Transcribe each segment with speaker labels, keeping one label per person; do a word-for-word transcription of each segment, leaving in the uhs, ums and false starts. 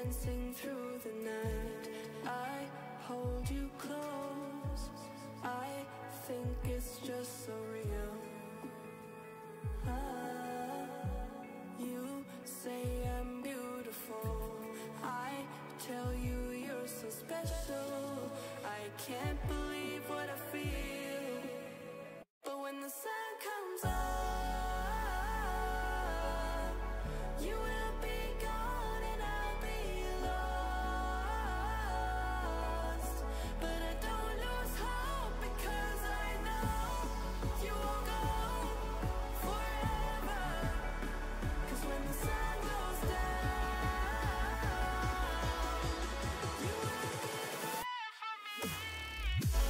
Speaker 1: dancing through the night. I hold you close, I think it's just so real. Ah, you say I'm beautiful, I tell you you're so special. I can't believe what I feel, but when the sun comes up, you will be gone and I'll be lost. But I don't lose hope because I know you won't go forever. 'Cause when the sun goes down, you will be there for me.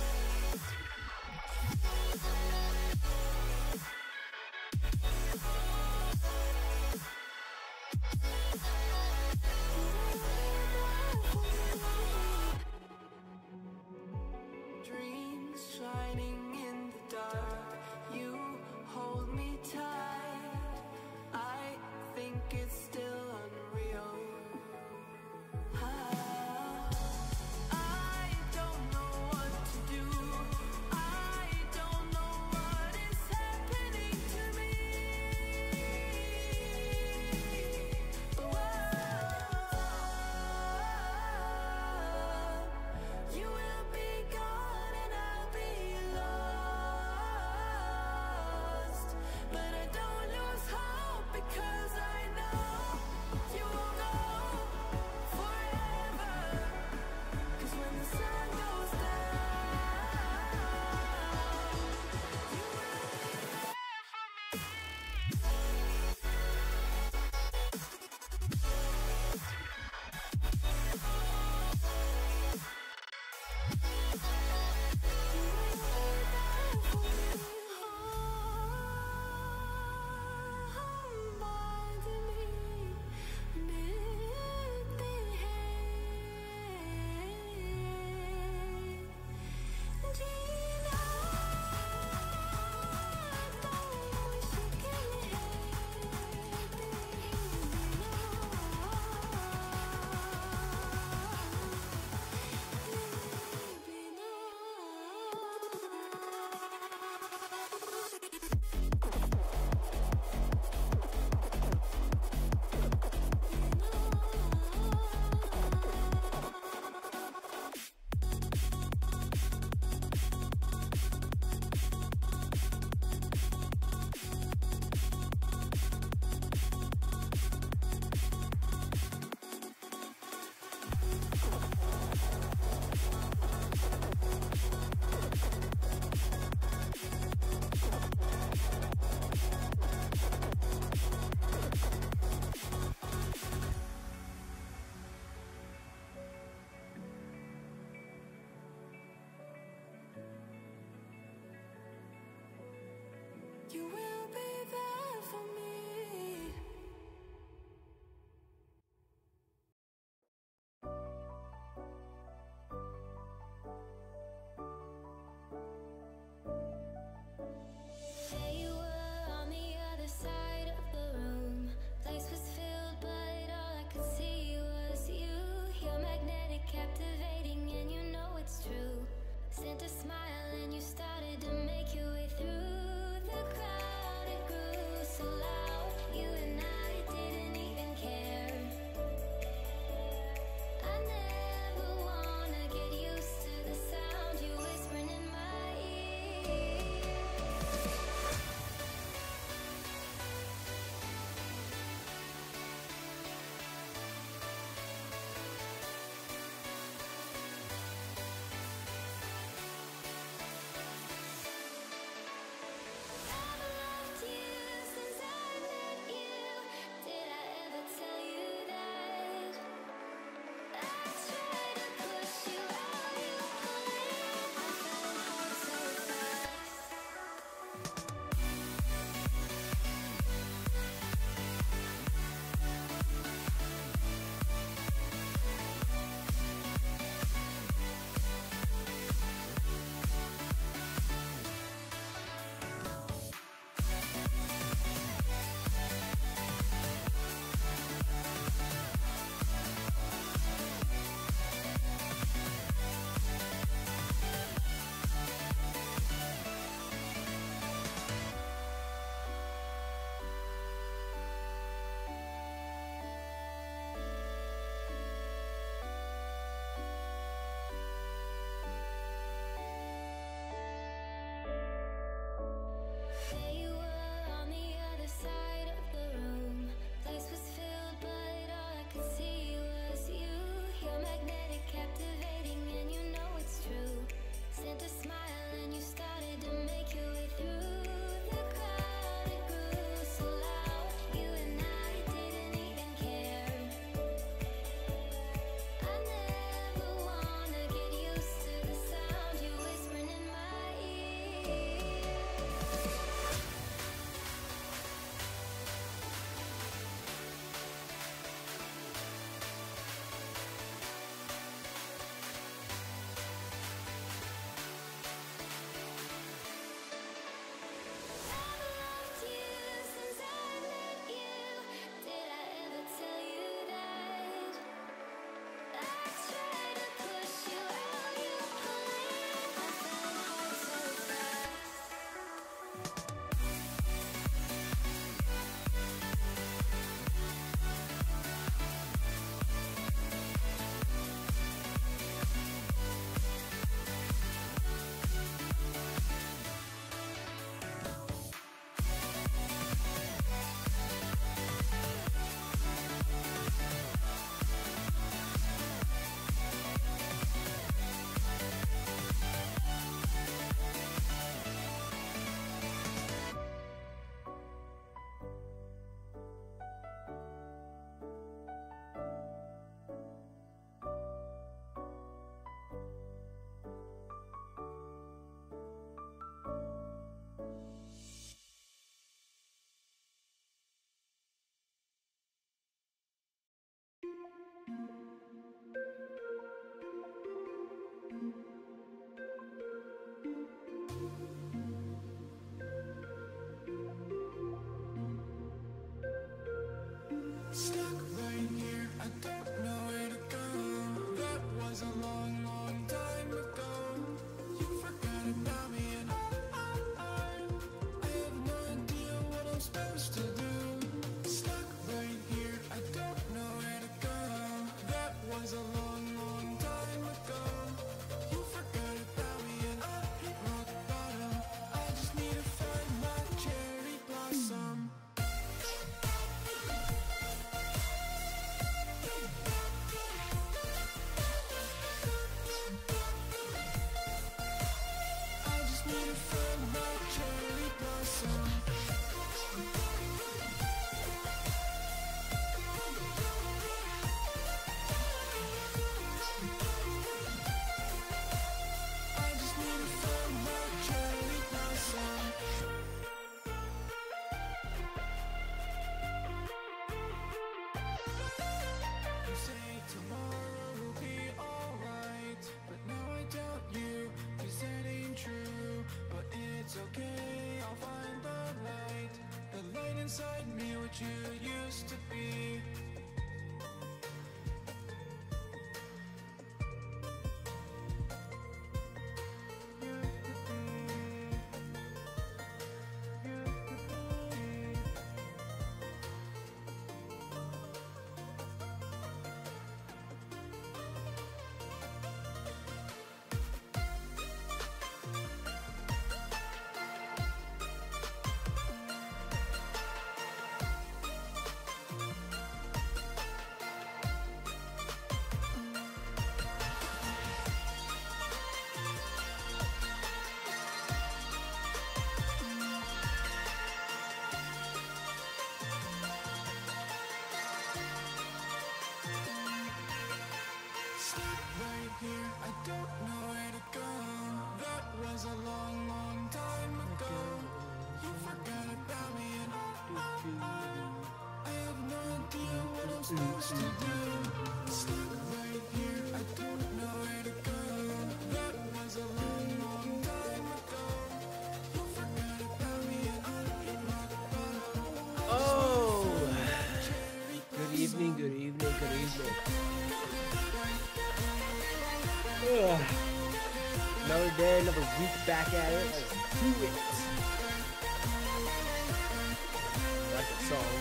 Speaker 1: Stuck right here, I don't know where to go. That was a long, long time ago. You forgot about me and I, I, I, I have no idea what I'm supposed to do. Stuck right here, I don't know where to go. That was a long, long time ago. You forgot about me and I hit rock bottom. I just need to find my cherry blossom. Okay, I'll find the light, the light inside me, what you used to be. Here, I don't know where to go. That was a long, long time ago. You forgot about me and I, I, I have no idea what I'm supposed to do. Stuck right here, I don't know where to go. That was a long, long time ago. You forgot about me and I hit rock bottom.
Speaker 2: Oh, good evening, good evening, good evening. Ugh. Another day, another week back at it. Let's do it. I like that song.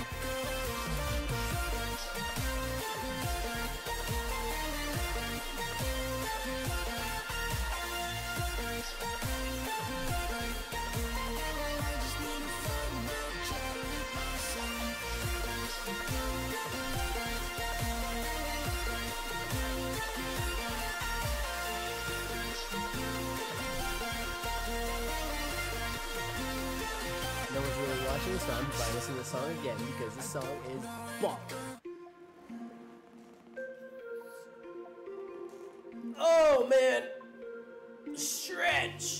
Speaker 2: No one's really watching this, so I'm just listening to the song again because this song is fuck. Oh man, stretch.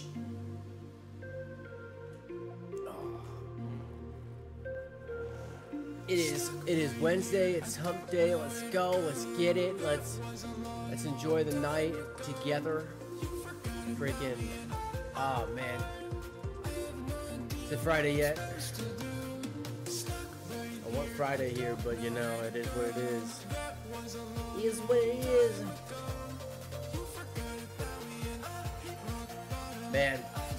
Speaker 2: Oh. It is. It is Wednesday. It's Hump Day. Let's go. Let's get it. Let's let's enjoy the night together. Freaking. Oh man. Is it Friday yet? I want Friday here, but you know, it is what it is. It is what it is. Man.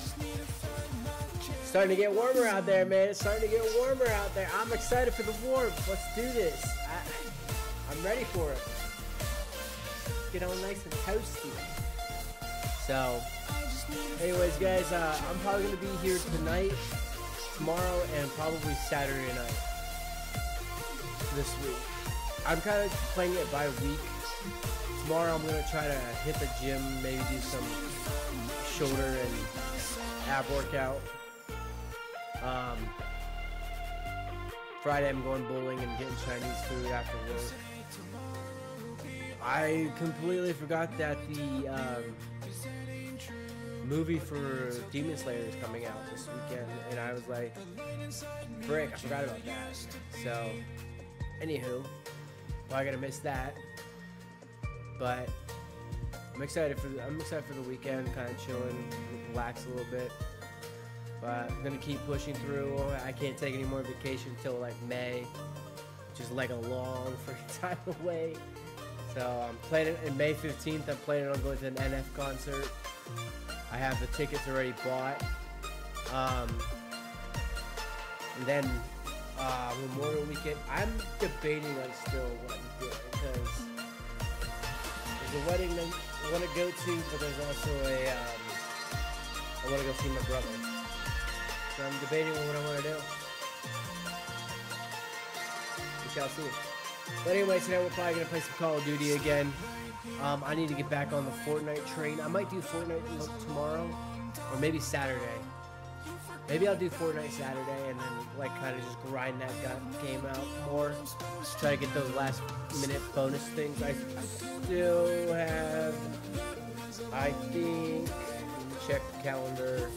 Speaker 2: It's starting to get warmer out there, man. It's starting to get warmer out there. I'm excited for the warmth. Let's do this. I, I'm ready for it. Get on nice and toasty. So, anyways, guys, uh, I'm probably going to be here tonight, tomorrow, and probably Saturday night this week. I'm kind of playing it by week. Tomorrow I'm going to try to hit the gym, maybe do some shoulder and ab workout. Um, Friday I'm going bowling and getting Chinese food after work. I completely forgot that the um, movie for Demon Slayer is coming out this weekend, and I was like, frick, I forgot about that. So, anywho, well, I gotta miss that. But I'm excited for the, I'm excited for the weekend, kind of chilling, relax a little bit. But I'm gonna keep pushing through. I can't take any more vacation until like May. which is like a long freaking time away. So I'm planning in May fifteenth. I'm planning on going to an N F concert. I have the tickets already bought. Um, and then uh, Memorial Weekend. I'm debating on still what I'm doing because there's a wedding I want to go to, but there's also a um, I want to go see my brother. So I'm debating on what I want to do. We shall see. But anyway, today we're probably going to play some Call of Duty again. Um, I need to get back on the Fortnite train. I might do Fortnite tomorrow, or maybe Saturday. Maybe I'll do Fortnite Saturday and then like kind of just grind that game out more. Just try to get those last minute bonus things. I still have, I think, check the calendar.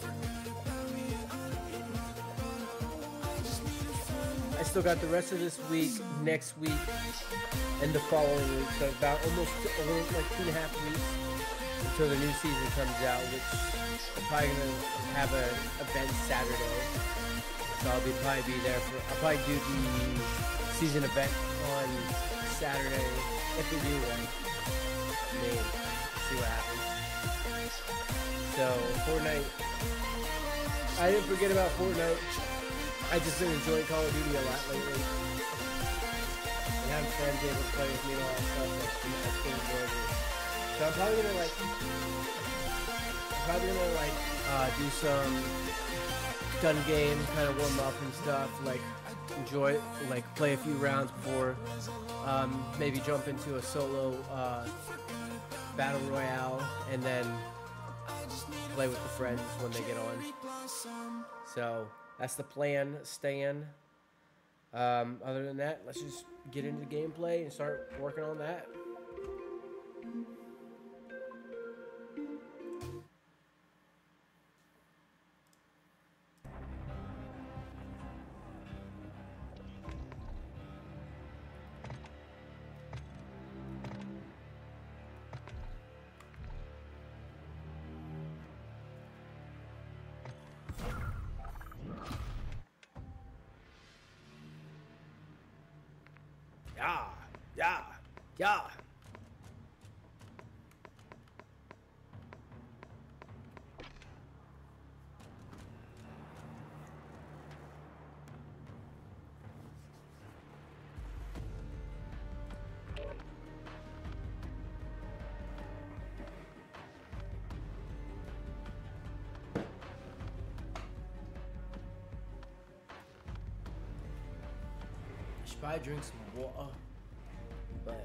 Speaker 2: I still got the rest of this week, next week, and the following week. So about almost, almost like two and a half weeks until the new season comes out, which I'm probably gonna have an event Saturday. So I'll be probably be there for. I'll probably do the season event on Saturday if we do one. Maybe see what happens. So Fortnite. I didn't forget about Fortnite. I just been enjoying Call of Duty a lot lately. And having friends able to play with me and all that stuff. That's been, that's been enjoyable. So I'm probably gonna like, I'm probably gonna like uh, do some gun game, kind of warm up and stuff. Like enjoy, like play a few rounds before um, maybe jump into a solo uh, battle royale, and then play with the friends when they get on. So that's the plan, Stan. Um, other than that, let's just get into the gameplay and start working on that. Yeah, yeah, yeah. I should probably drink some water. But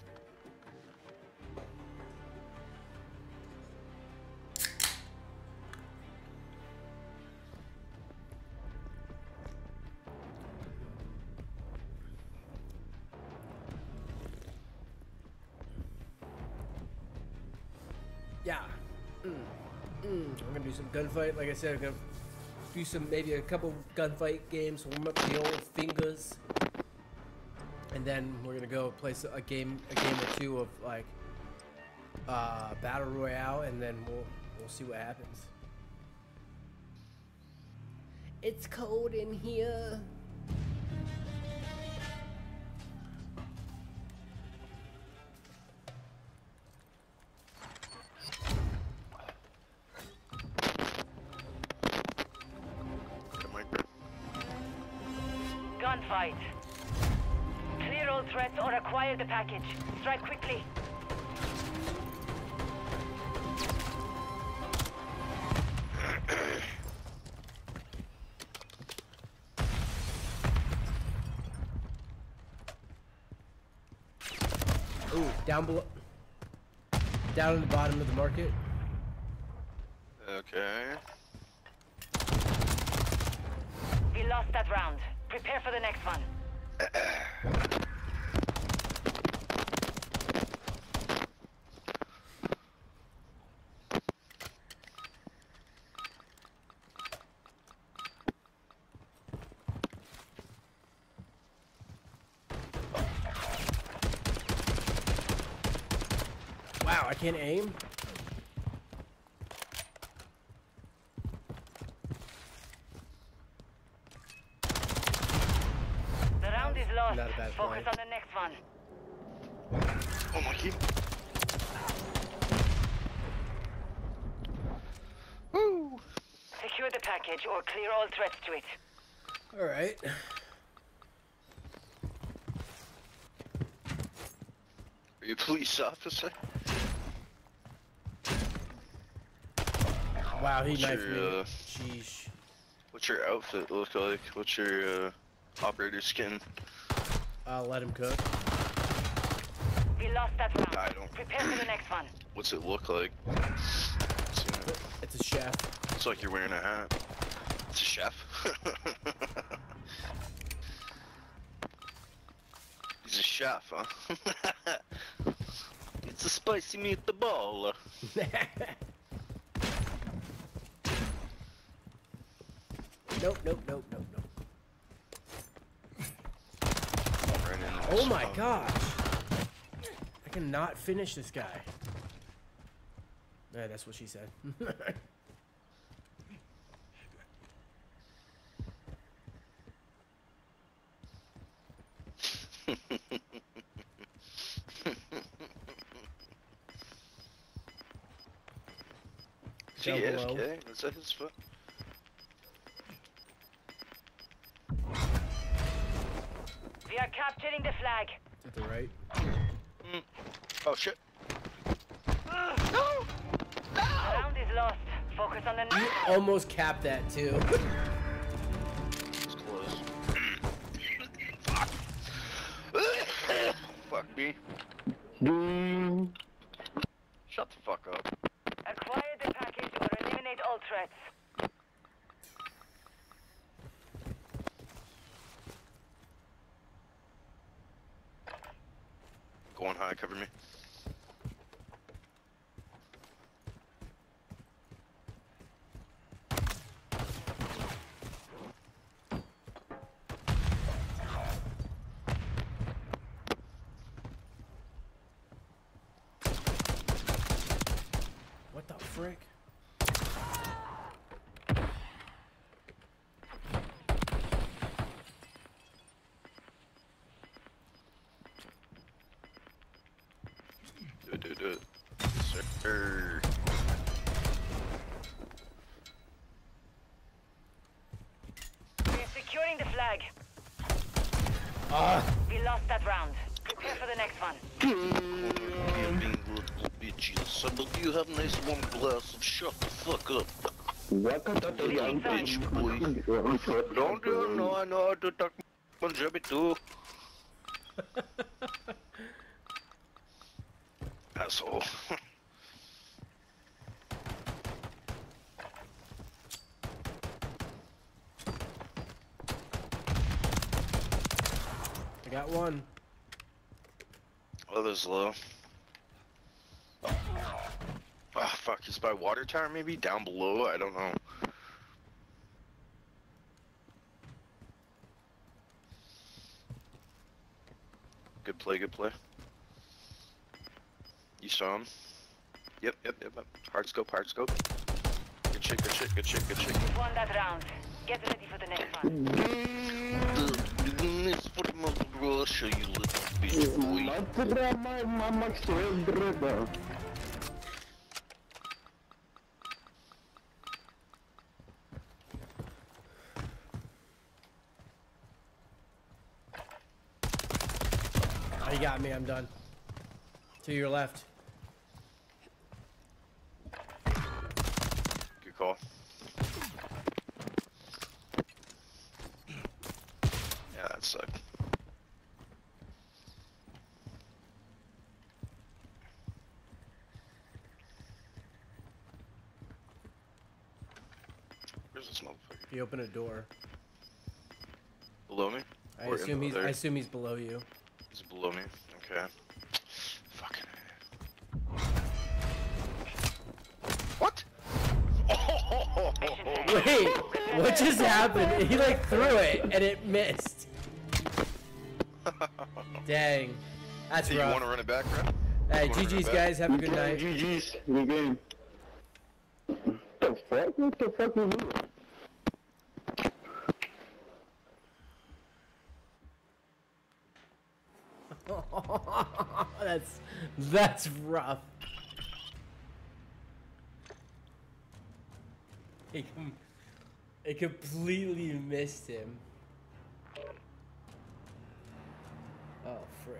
Speaker 2: yeah, mm, mm. I'm gonna do some gunfight. Like I said, I'm gonna do some maybe a couple gunfight games, warm up the old fingers. And then we're gonna go play a game, a game or two of like uh, battle royale, and then we'll we'll see what happens. It's cold in here.
Speaker 3: Gunfight. Clear all threats or acquire the package. Strike quickly.
Speaker 2: Ooh, down below. Down in the bottom of the market.
Speaker 4: Okay.
Speaker 3: We lost that round. Prepare for the next one.
Speaker 2: Wow, I can't aim.
Speaker 3: The round is lost.
Speaker 2: Not a bad
Speaker 3: Focus
Speaker 2: play.
Speaker 3: on the next one.
Speaker 4: Oh my god. Woo!
Speaker 3: Secure the package or clear all threats to it.
Speaker 2: Alright.
Speaker 4: Are you a police officer?
Speaker 2: Wow, he
Speaker 4: What's
Speaker 2: knifed
Speaker 4: your,
Speaker 2: me.
Speaker 4: uh,
Speaker 2: Sheesh.
Speaker 4: What's your outfit look like? What's your uh, operator skin?
Speaker 2: I'll let him cook.
Speaker 3: We lost that round.
Speaker 4: I don't.
Speaker 3: Prepare for the next one.
Speaker 4: What's it look like?
Speaker 2: It's a chef.
Speaker 4: It's like you're wearing a hat. It's a chef. He's a chef, huh? It's a spicy meatball.
Speaker 2: Nope, nope, nope, nope, nope.
Speaker 4: Right in
Speaker 2: Oh
Speaker 4: this
Speaker 2: my
Speaker 4: spot.
Speaker 2: gosh. I cannot finish this guy. Yeah, that's what she said.
Speaker 4: Is he
Speaker 2: Down
Speaker 4: A F
Speaker 2: below.
Speaker 4: K? Is that his foot?
Speaker 3: We are capturing the flag.
Speaker 2: To the right.
Speaker 4: Mm. Oh shit.
Speaker 3: The round is lost. Focus on the
Speaker 2: You
Speaker 3: next one.
Speaker 2: almost capped that too.
Speaker 4: It's close. Fuck. Fuck me. Shut the fuck up.
Speaker 3: Acquire the package or eliminate all threats.
Speaker 4: Go on high, cover me.
Speaker 2: What the frick?
Speaker 4: Do it, do it, do it. Yes, sir.
Speaker 3: We are securing the flag.
Speaker 2: Ah!
Speaker 3: We lost that round. Prepare for the next one.
Speaker 4: You being little bitches. I believe you have a nice warm glass of shut the fuck up. Little bitch boy. Don't you know I know how to talk Punjabi too? Asshole.
Speaker 2: I got one.
Speaker 4: Other's low. Oh fuck, he's by water tower maybe? Down below? I don't know. Good play, good play. You saw him? Yep, yep, yep, yep. Hard scope, hard scope. Good shit, good shit, good shit, good shit.
Speaker 3: We won that round. Get ready for the next one.
Speaker 4: This for Mother Russia, you little bitch boy.
Speaker 2: Oh, you got me. I'm done. To your left.
Speaker 4: Good call. Yeah, that sucked. Where's this motherfucker?
Speaker 2: He opened a door.
Speaker 4: Below me?
Speaker 2: I
Speaker 4: Or in
Speaker 2: assume
Speaker 4: the
Speaker 2: he's.
Speaker 4: other-
Speaker 2: I assume he's below you.
Speaker 4: He's below me. Okay. Fucking. What? Oh!
Speaker 2: Wait, what just happened? He like threw it and it missed. Dang, that's
Speaker 4: Do you
Speaker 2: rough.
Speaker 4: want to run it back, bro?
Speaker 2: Hey,
Speaker 4: You wanna run
Speaker 2: G G's
Speaker 4: it back?
Speaker 2: guys, have a good night.
Speaker 5: G G's, good game. The fuck? What the fuck is this?
Speaker 2: that's that's rough. It, com it completely missed him. Oh, frick.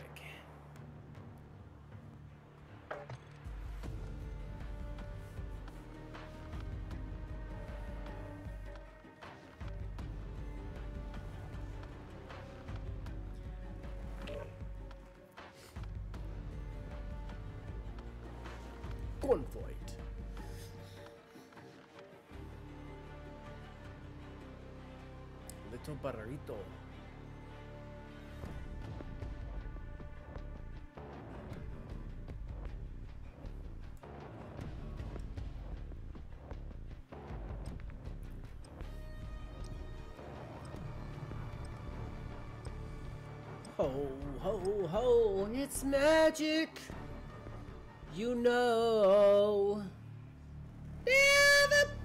Speaker 2: Gunfight. Little Barrito. Ho, ho, ho, it's magic. You know. Never.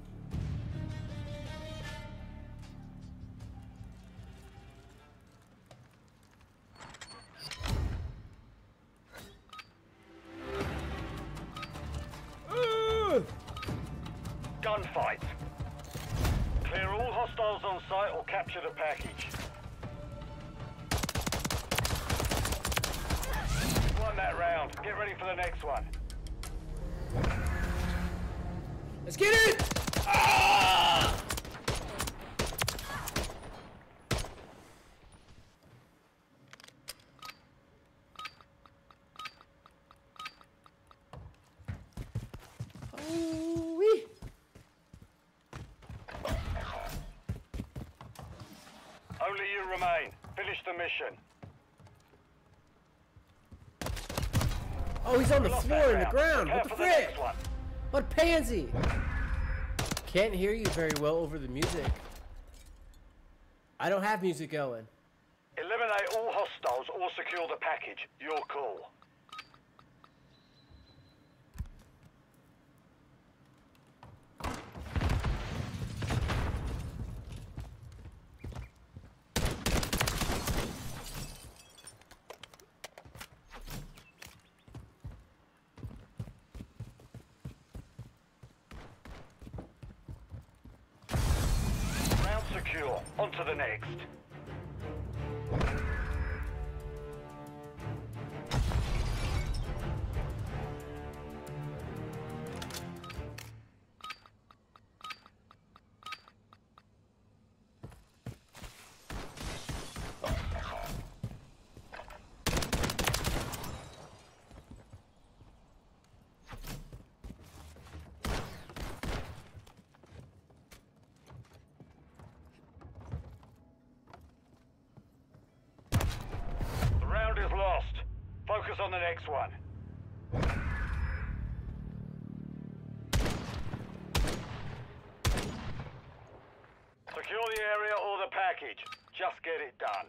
Speaker 2: Uh.
Speaker 6: Gunfight. Clear all hostiles on site or capture the package. Won that round. Get ready for the next one.
Speaker 2: Let's get it! Ah! Oh-wee.
Speaker 6: Only you remain. Finish the mission.
Speaker 2: Oh, he's on the
Speaker 6: Lost
Speaker 2: floor
Speaker 6: that
Speaker 2: in the
Speaker 6: round.
Speaker 2: ground.
Speaker 6: Prepare
Speaker 2: What the
Speaker 6: for
Speaker 2: frick?
Speaker 6: next one.
Speaker 2: What pansy? Can't hear you very well over the music. I don't have music going.
Speaker 6: Eliminate all hostiles or secure the package. Your call. Round secure. On to the next. The round is lost. Focus on the next one. Secure the area or the package. Just get it done.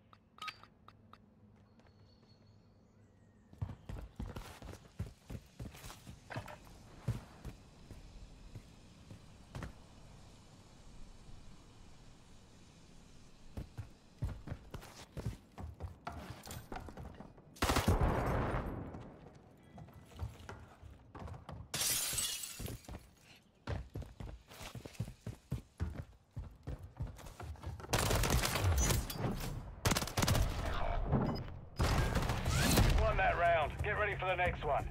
Speaker 6: Won that round. Get ready for the next one.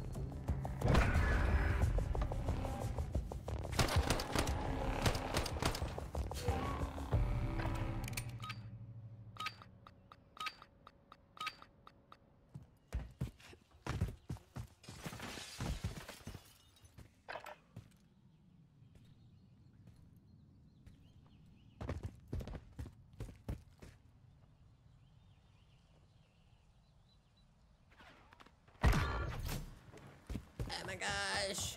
Speaker 2: Oh my gosh.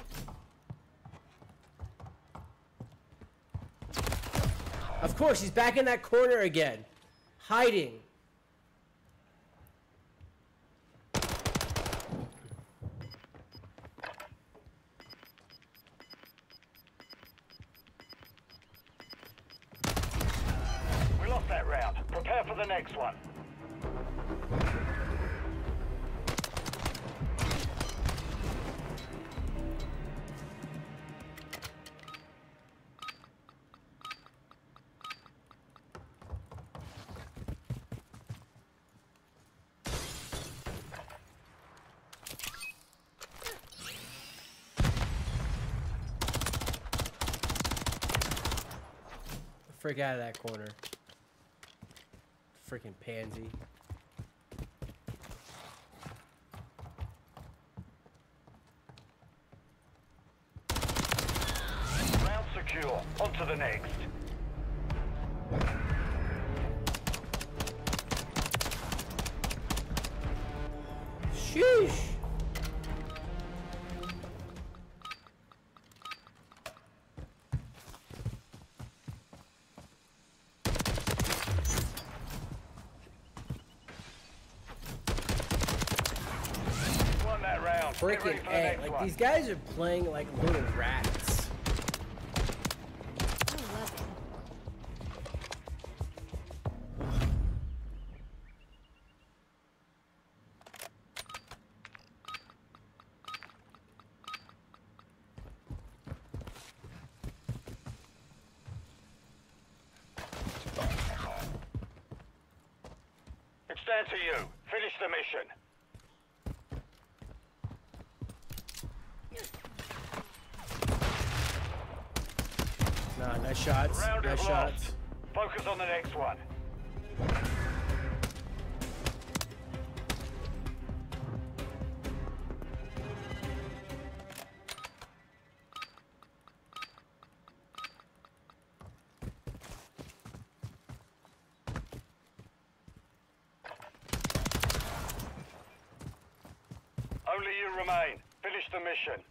Speaker 2: Of course, he's back in that corner again. Hiding.
Speaker 6: We lost that round. Prepare for the next one.
Speaker 2: frick out of that corner. Freaking pansy.
Speaker 6: Round secure. On to the next.
Speaker 2: Sheesh.
Speaker 6: Won that round. Get ready
Speaker 2: Freaking
Speaker 6: for the
Speaker 2: A.
Speaker 6: next
Speaker 2: Like,
Speaker 6: one.
Speaker 2: these guys are playing like little rats.
Speaker 7: I love it.
Speaker 6: It's down to you. Finish the mission.
Speaker 2: Nah, nice shots.
Speaker 6: Round
Speaker 2: Nice
Speaker 6: is
Speaker 2: shots.
Speaker 6: lost. Focus on the next one. Only you remain. Finish the mission.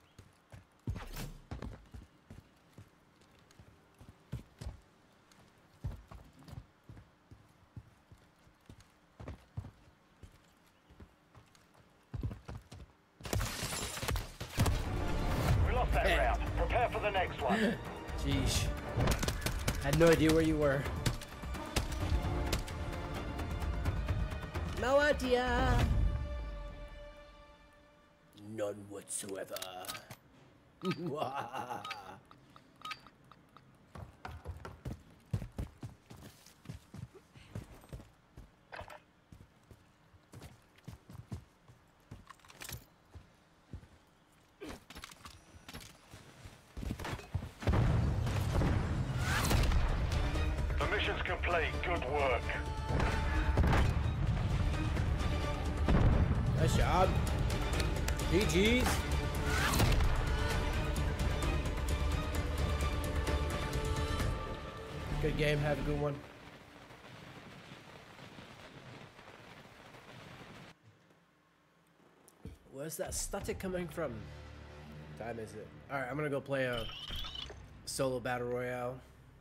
Speaker 6: We lost that round. Prepare for the next one.
Speaker 2: Jeez. Had no idea where you were. No idea. None whatsoever.
Speaker 6: The mission's complete. Good work.
Speaker 2: Nice job. G G's. Good game. Have a good one. Where's that static coming from? What time is it? All right, I'm gonna go play a solo battle royale.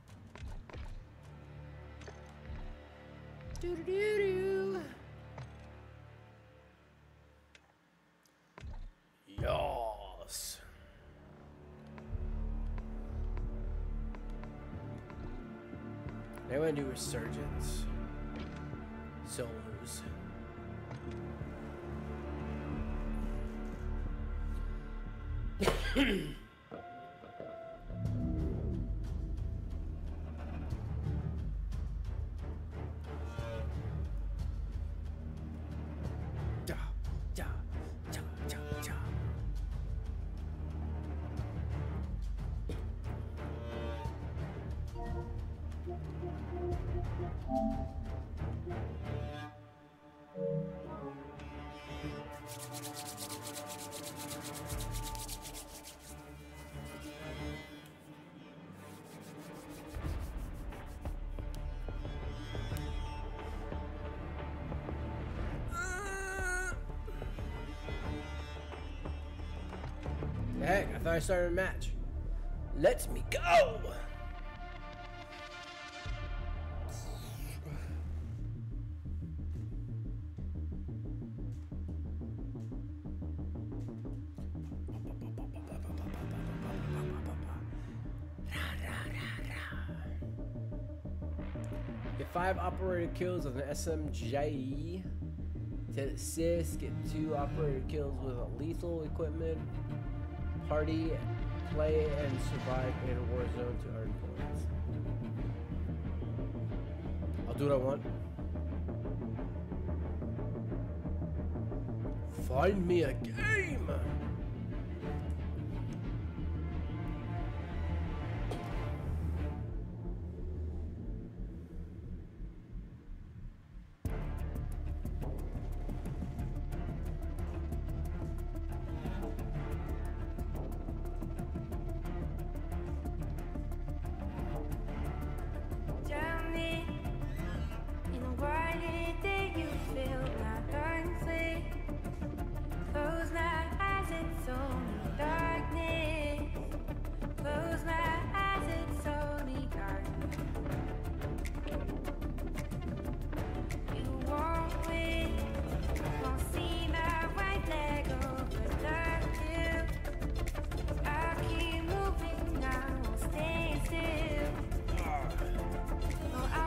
Speaker 2: Doo doo doo doo. Yas. They want to do Resurgence. Solos. Ja, ja, ja, ja, ja. Heck, I thought I started a match. Let me go! Get five operator kills with an S M J. To assist, get two operator kills with a lethal equipment. Party, play, and survive in a war zone to earn points. I'll do what I want. Find me a game!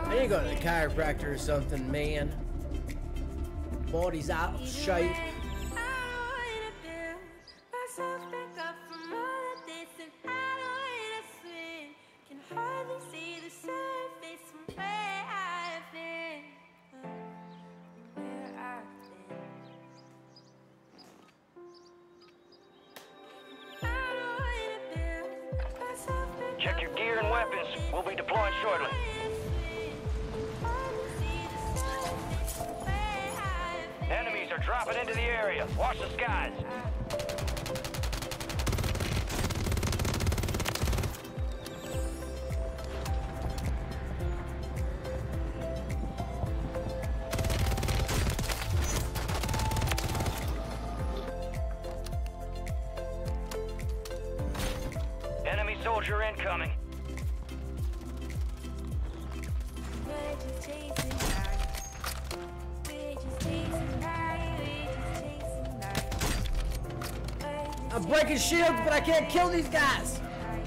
Speaker 2: I need to go to the chiropractor or something, man. Body's out of shape.
Speaker 6: Check your gear and weapons. We'll be deploying shortly. Enemies are dropping into the area. Watch the skies. Enemy soldier incoming.
Speaker 2: I'm breaking shields, but I can't kill these guys.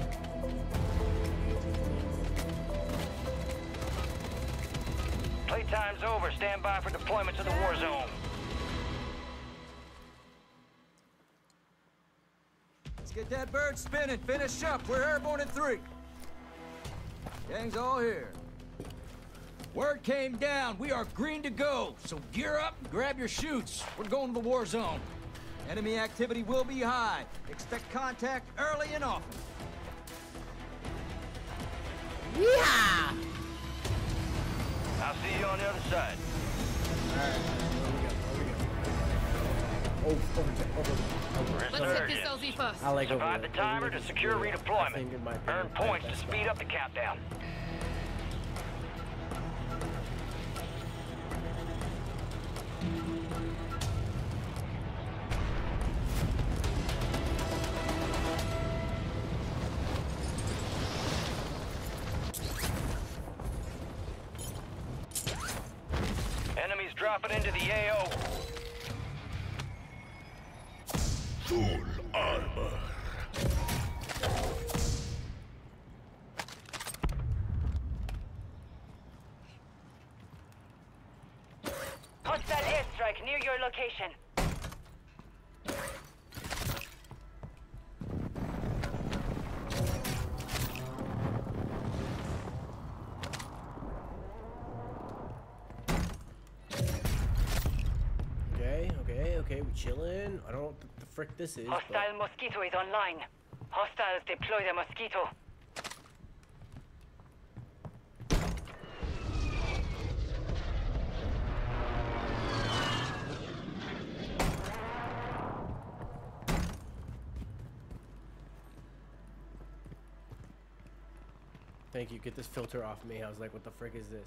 Speaker 6: Playtime's over. Stand by for deployment to the war zone.
Speaker 7: Let's get that bird spinning. Finish up. We're airborne in three. Gang's all here. Word came down. We are green to go. So gear up and grab your chutes. We're going to the war zone. Enemy activity will be high. Expect contact early and often.
Speaker 2: Yeah!
Speaker 6: I'll see you on the other side.
Speaker 2: Alright, where we go? Where we go? Oh, over there, over there.
Speaker 8: Let's hit this L Z first.
Speaker 2: I like over
Speaker 6: Survive
Speaker 2: there.
Speaker 6: the timer to secure
Speaker 2: I
Speaker 6: redeployment.
Speaker 2: think it might be
Speaker 6: Earn
Speaker 2: the
Speaker 6: points to
Speaker 2: best
Speaker 6: speed up the countdown. Enemies dropping into the A O.
Speaker 9: Full armor.
Speaker 3: Hostile airstrike near your location.
Speaker 2: Okay, okay, okay, we chilling. I don't know what the, the frick this is.
Speaker 3: Hostile
Speaker 2: But
Speaker 3: mosquito is online. Hostiles deploy the mosquito.
Speaker 2: thank you. Get this filter off me. I was like, what the frick is this?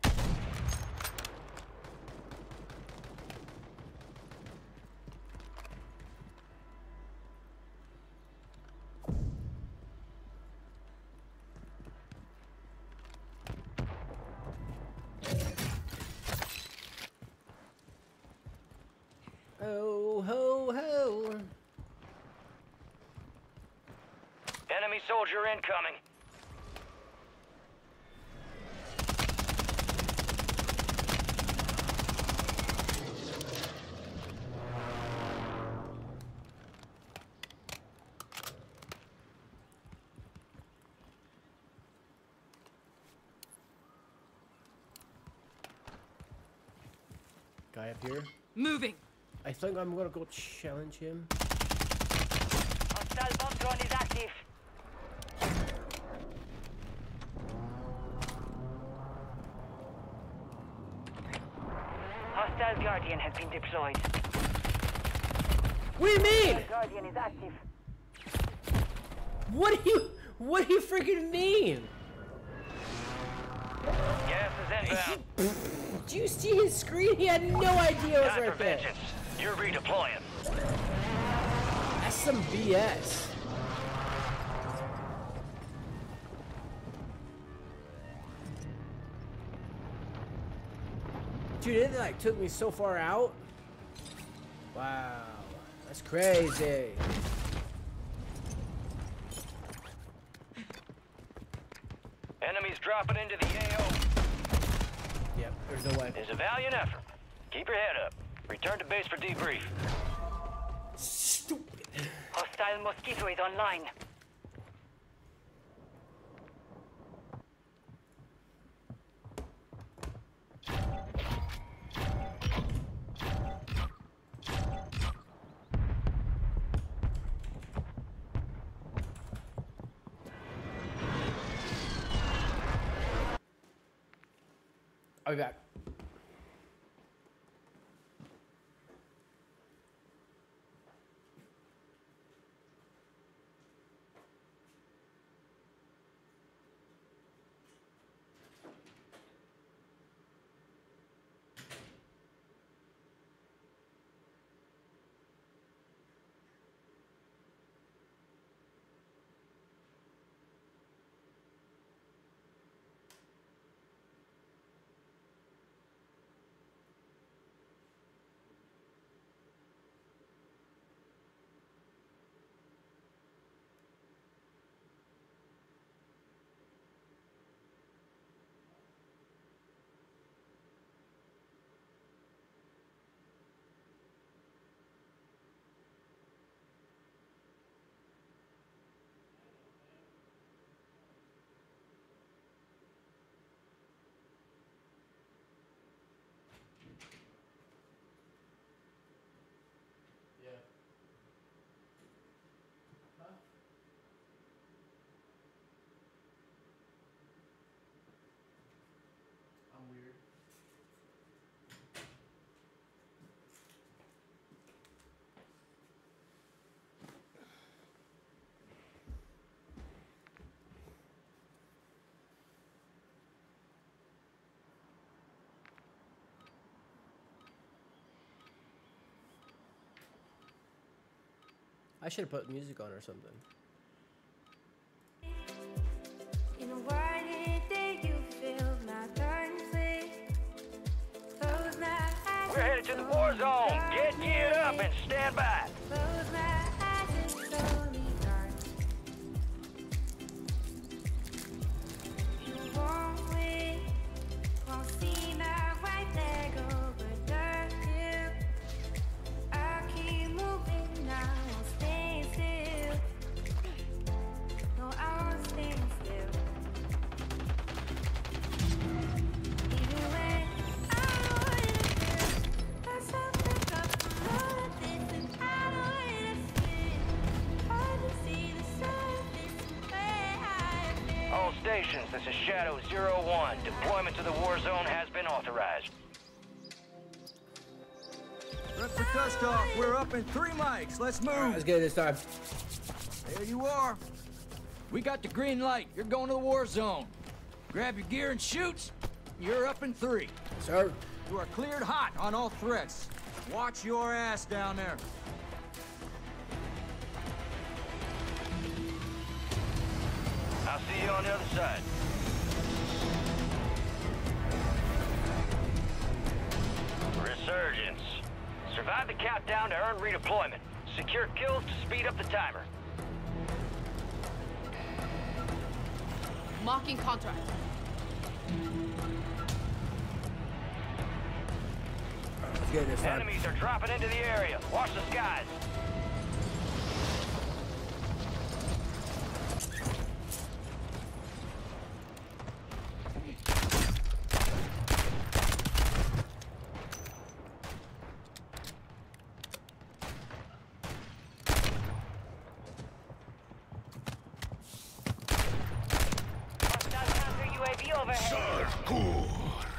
Speaker 2: Oh, ho, ho.
Speaker 6: Enemy soldier incoming.
Speaker 2: Guy up here.
Speaker 8: Moving.
Speaker 2: I think I'm gonna go challenge him.
Speaker 3: Hostile bomb drone is active. Hostile Guardian has been deployed.
Speaker 2: What do you mean?
Speaker 3: Guardian is active.
Speaker 2: What do you, what do you freaking mean?
Speaker 6: Gas is inbound.
Speaker 2: Do you see his screen? He had no idea it was
Speaker 6: Time for
Speaker 2: right there.
Speaker 6: vengeance. You're redeploying.
Speaker 2: That's some B S. Dude, it like took me so far out. Wow, that's crazy.
Speaker 6: Enemies dropping into the A O.
Speaker 2: Yep, there's no way.
Speaker 6: It's a valiant effort. Keep your head up. Return to base for debrief.
Speaker 2: Stupid.
Speaker 3: Hostile mosquito is online.
Speaker 2: I'll be back. I should have put music on or something.
Speaker 1: You know, why did you feel my conflict? Close my eyes.
Speaker 6: We're headed to the war zone. Get geared up and stand by.
Speaker 1: Close my eyes and slowly dark. You won't wait. Won't see my white leg over the hill. I keep moving now.
Speaker 6: All stations, this is Shadow zero one. Deployment to the war zone has been authorized.
Speaker 7: Rep for dust off. We're up in three mics. Let's move.
Speaker 2: All right, let's get it this time.
Speaker 7: There you are. We got the green light. You're going to the war zone. Grab your gear and shoot. You're up in three.
Speaker 2: Sir.
Speaker 7: You are cleared hot on all threats. Watch your ass down there.
Speaker 6: I'll see you on the other side. Resurgence. Survive the countdown to earn redeployment. Secure kills to speed up the timer.
Speaker 8: Marking contract.
Speaker 2: Let's get it this time.
Speaker 6: Enemies are dropping into the area. Watch the skies.
Speaker 9: Sarkur.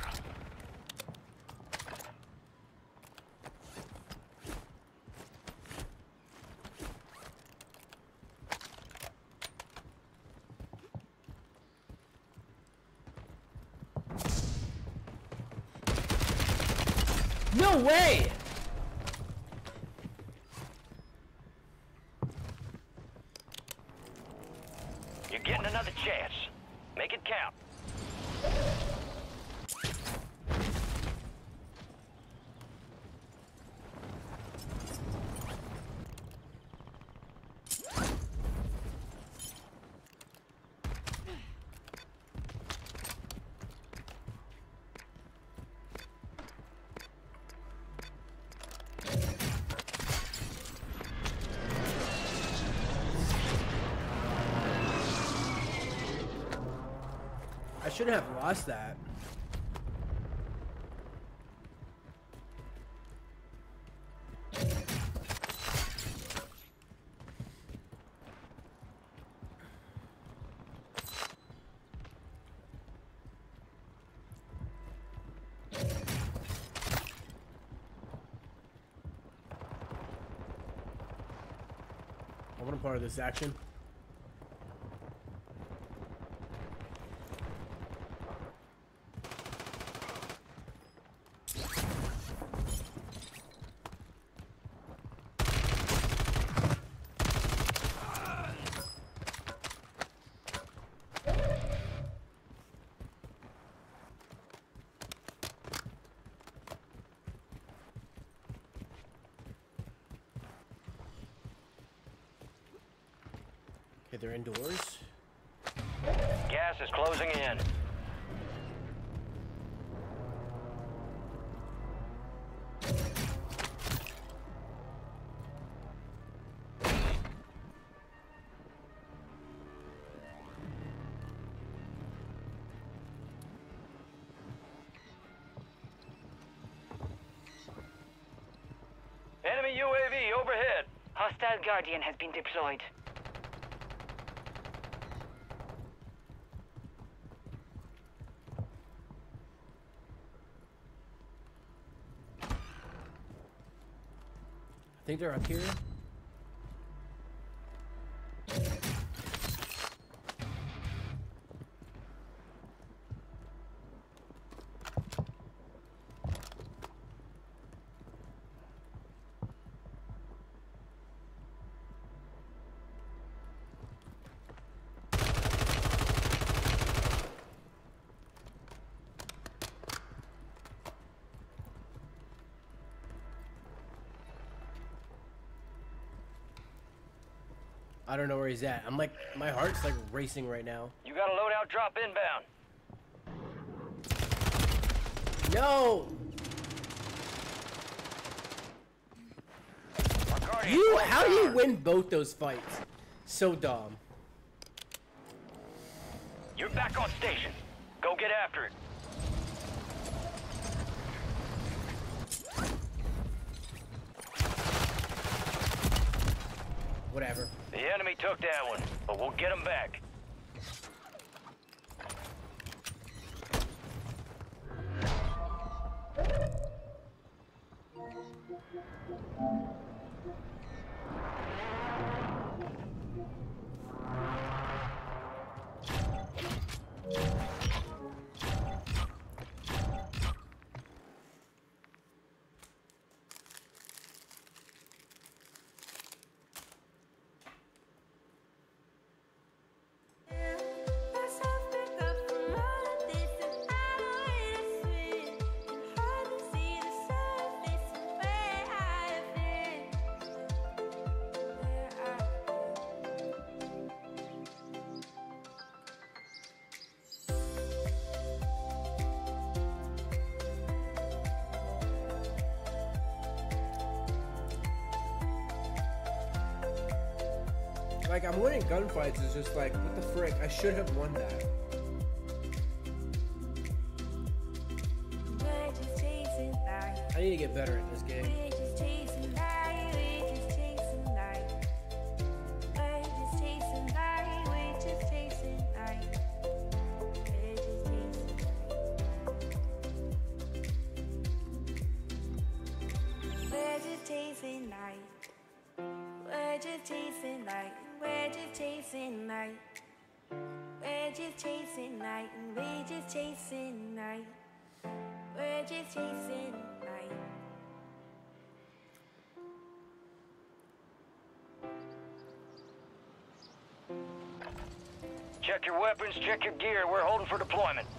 Speaker 2: No way!
Speaker 6: You're getting another chance. Make it count.
Speaker 2: shouldn't have lost that. I want a part of this action. Okay, they're indoors.
Speaker 6: Gas is closing in. Enemy U A V overhead.
Speaker 3: Hostile Guardian has been deployed.
Speaker 2: I think they're up here. I don't know where he's at. I'm like, my heart's like racing right now.
Speaker 6: You got a loadout drop inbound.
Speaker 2: No! You, how do you win both those fights? So dumb.
Speaker 6: You're back on station. Go get after it.
Speaker 2: Whatever.
Speaker 6: The enemy took that one, but we'll get him back.
Speaker 2: Like, I'm winning gunfights, it's just like, what the frick? I should have won that. I need to get better at this game.
Speaker 1: We're just chasing light. We're just chasing light. We're just chasing light. We're just chasing light. We're just chasing light.
Speaker 6: Check your weapons, check your gear. We're holding for deployment.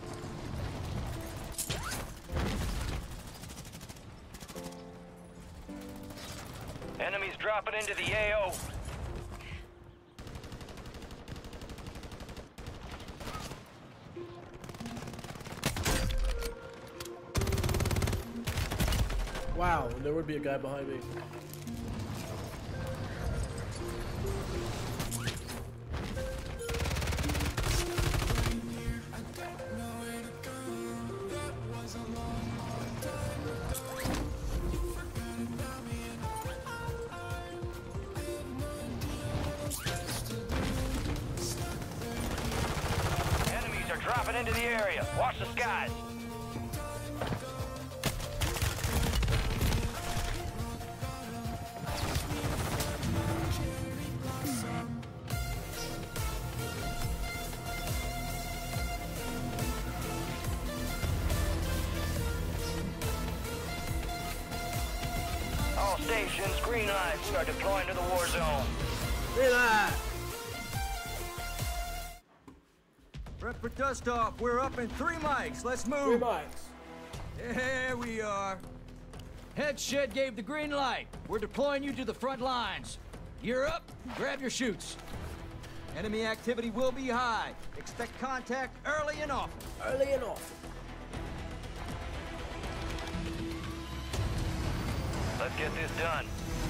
Speaker 6: Enemies dropping into the A O.
Speaker 2: Wow, there would be a guy behind me.
Speaker 3: the area. Watch the skies. All stations, green lights are deploying to the war zone.
Speaker 2: Green light.
Speaker 7: Prep for dust off. We're up in three mics. Let's
Speaker 2: Three
Speaker 7: move.
Speaker 2: mics.
Speaker 7: There we are. Head shed gave the green light. We're deploying you to the front lines. Gear up, grab your chutes. Enemy activity will be high. Expect contact early and often.
Speaker 2: Early and often.
Speaker 3: Let's get this done.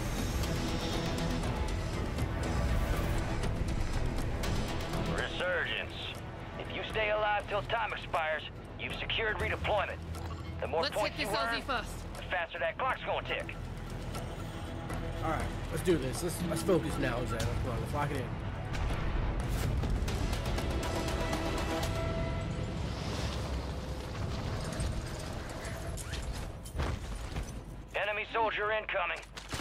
Speaker 3: Resurgence. If you stay alive till time expires, you've secured redeployment. The more
Speaker 8: Let's
Speaker 3: points
Speaker 8: hit
Speaker 3: you
Speaker 8: this
Speaker 3: earn,
Speaker 8: Aussie first.
Speaker 3: the faster that clock's gonna tick.
Speaker 2: All right, let's do this. Let's let's focus now, Zay. Come on, let's lock it in.
Speaker 3: Enemy soldier incoming.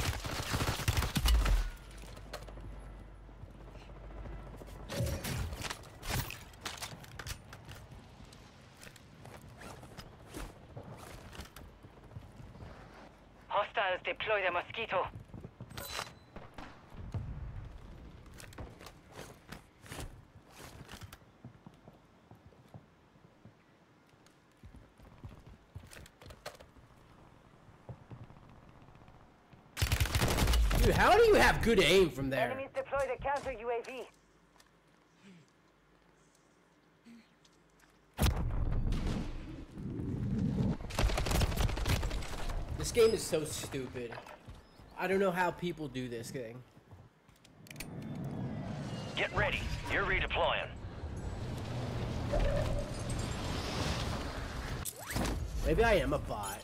Speaker 3: Hostiles deploy the Mosquito.
Speaker 2: Dude, how do you have good aim from there?
Speaker 3: Enemies deploy the counter U A V.
Speaker 2: This game is so stupid. I don't know how people do this thing.
Speaker 3: Get ready. You're redeploying.
Speaker 2: Maybe I am a bot.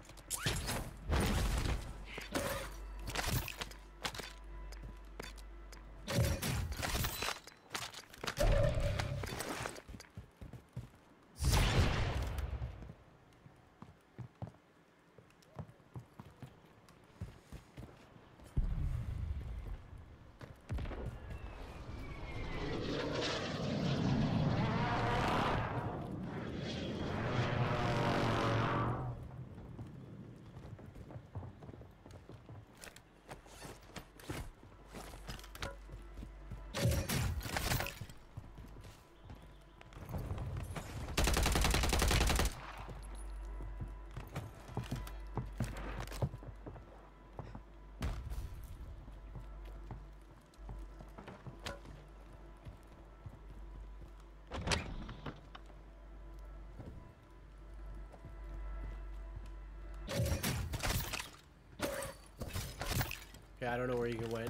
Speaker 2: Okay, I don't know where you went.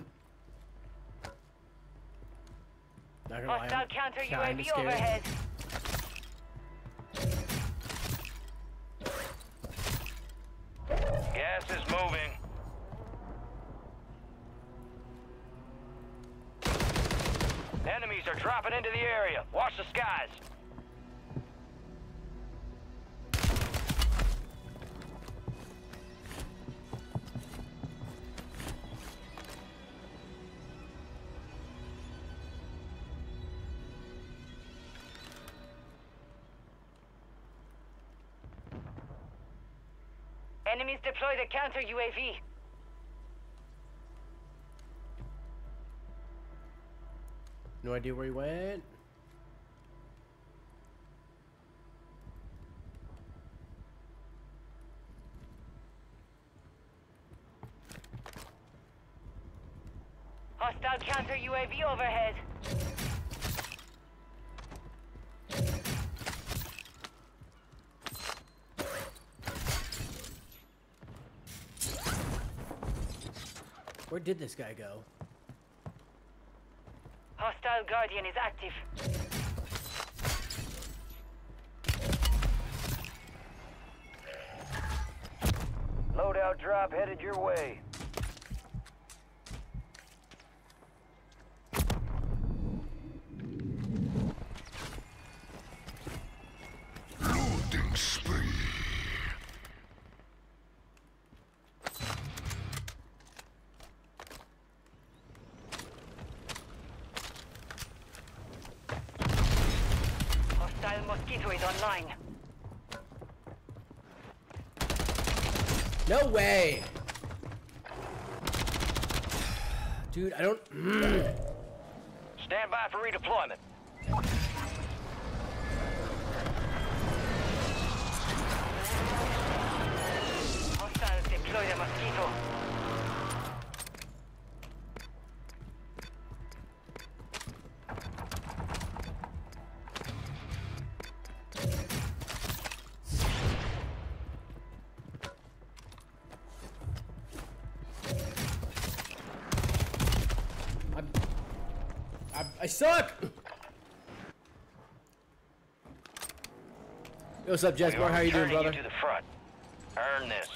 Speaker 2: Not gonna lie,
Speaker 3: Hostile
Speaker 2: I'm
Speaker 3: counter U
Speaker 2: kinda
Speaker 3: A V
Speaker 2: scared.
Speaker 3: overhead. Gas is moving. Enemies are dropping into the area. Watch the skies. Enemies deploy the counter U A V.
Speaker 2: No idea where he went.
Speaker 3: Hostile counter U A V overhead.
Speaker 2: Where did this guy go?
Speaker 3: Hostile Guardian is active. Loadout drop headed your way.
Speaker 9: Mosquito is online.
Speaker 2: No way! Dude, I don't...
Speaker 3: Stand by for redeployment.
Speaker 9: Hostiles deploy the Mosquito.
Speaker 2: I suck! Hey, what's up, Jesper? How you doing, brother?
Speaker 3: You to the front. Earn this.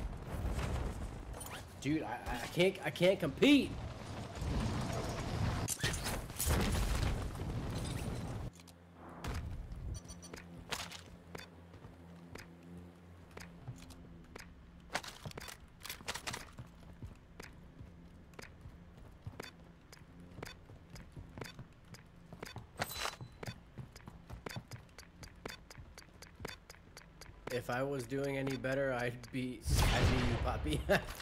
Speaker 2: Dude, I, I can't I can't compete. If I was doing any better, I'd be, I'd be you, Poppy.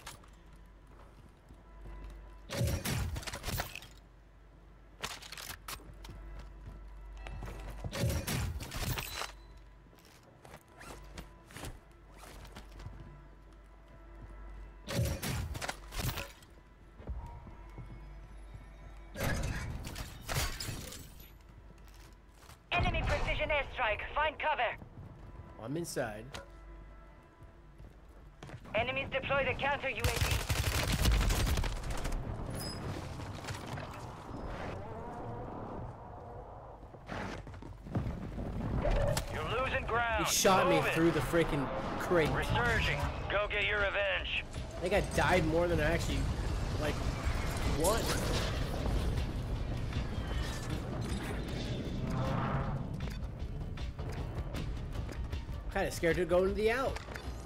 Speaker 9: Enemy precision airstrike. Find cover.
Speaker 2: I'm inside.
Speaker 9: Enemies deploy the counter U A V.
Speaker 3: You're losing ground.
Speaker 2: He shot me
Speaker 3: Move it.
Speaker 2: through the freaking crate.
Speaker 3: Resurging. Go get your revenge.
Speaker 2: I think I died more than I actually, like, won. Kind of scared to go into the out.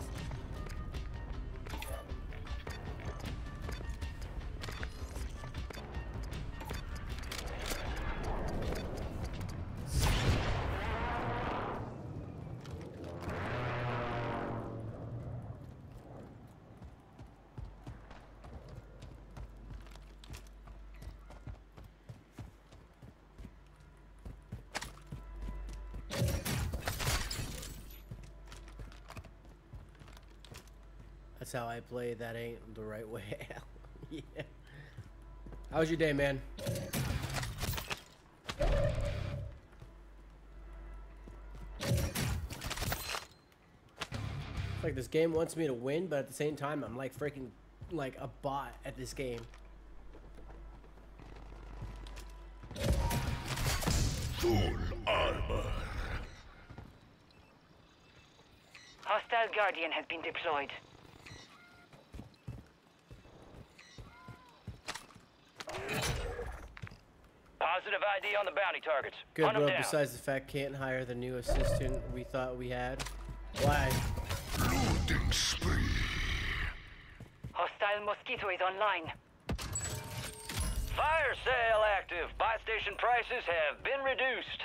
Speaker 2: That's how I play. That ain't the right way. Yeah. How was your day, man? Like, this game wants me to win, but at the same time, I'm like freaking like a bot at this game.
Speaker 9: Full armor. Hostile Guardian has been deployed.
Speaker 3: Positive I D on the bounty targets.
Speaker 2: Good,
Speaker 3: Hunt 'em
Speaker 2: bro.
Speaker 3: down.
Speaker 2: Besides the fact, can't hire the new assistant we thought we had. Why?
Speaker 9: Looting spree. Hostile Mosquito is online.
Speaker 3: Fire sale active. Buy station prices have been reduced.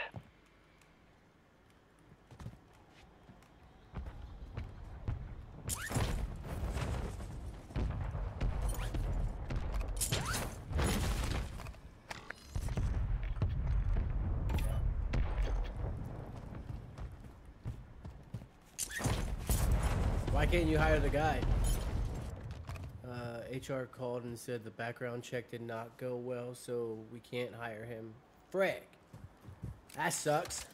Speaker 2: Why can't you hire the guy? Uh, H R called and said the background check did not go well, so we can't hire him. Frick. That sucks.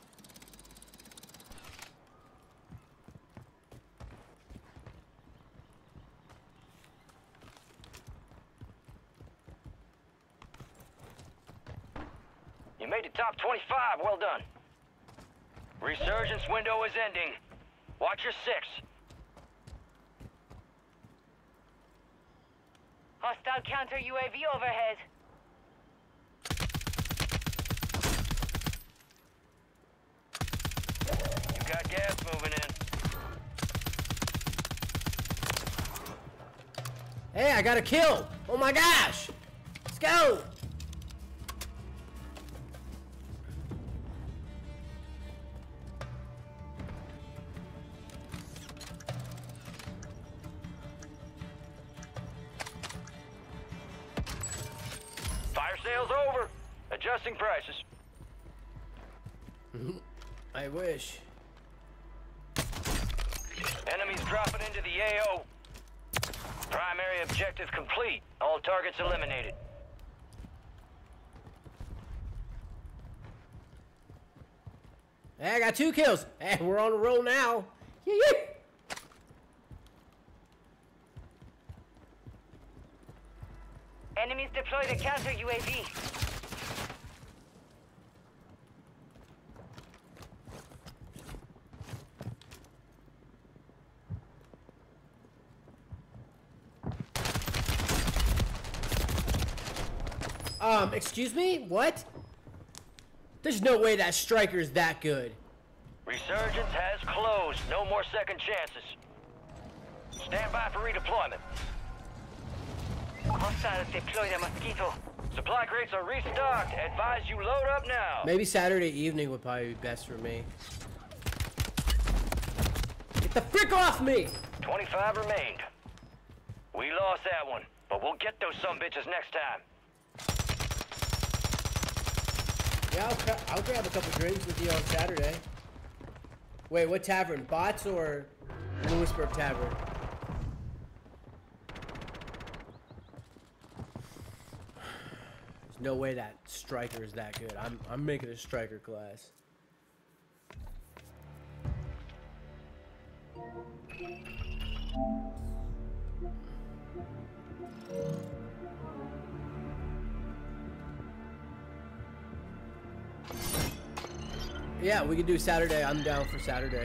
Speaker 3: You made the top twenty-five. Well done. Resurgence window is ending. Watch your six.
Speaker 9: Hostile counter U A V overhead.
Speaker 3: You got gas moving in.
Speaker 2: Hey, I got a kill! Oh my gosh! Let's go!
Speaker 3: sale's over. Adjusting prices.
Speaker 2: I wish.
Speaker 3: Enemies dropping into the A O. Primary objective complete. All targets eliminated.
Speaker 2: Hey, I got two kills. Hey, we're on a roll now. Yee-yee.
Speaker 9: Enemies deployed a counter U A V.
Speaker 2: Um, excuse me? What? There's no way that striker's that good.
Speaker 3: Resurgence has closed. No more second chances. Stand by for redeployment.
Speaker 9: Hostiles deployed a mosquito.
Speaker 3: Supply crates are restocked. Advise you load up now.
Speaker 2: Maybe Saturday evening would probably be best for me. Get the frick off me!
Speaker 3: twenty-five remained. We lost that one, but we'll get those sumbitches next time.
Speaker 2: Yeah, I'll, gra I'll grab a couple drinks with you on Saturday. Wait, what tavern? Bots or Lewisburg Tavern? There's no way that striker is that good. I'm I'm making a striker class. Yeah, we can do Saturday. I'm down for Saturday.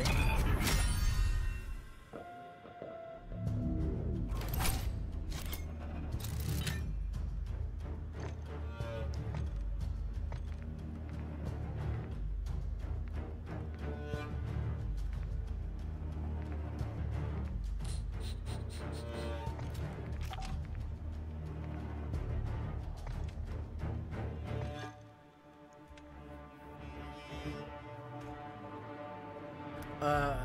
Speaker 2: Uh,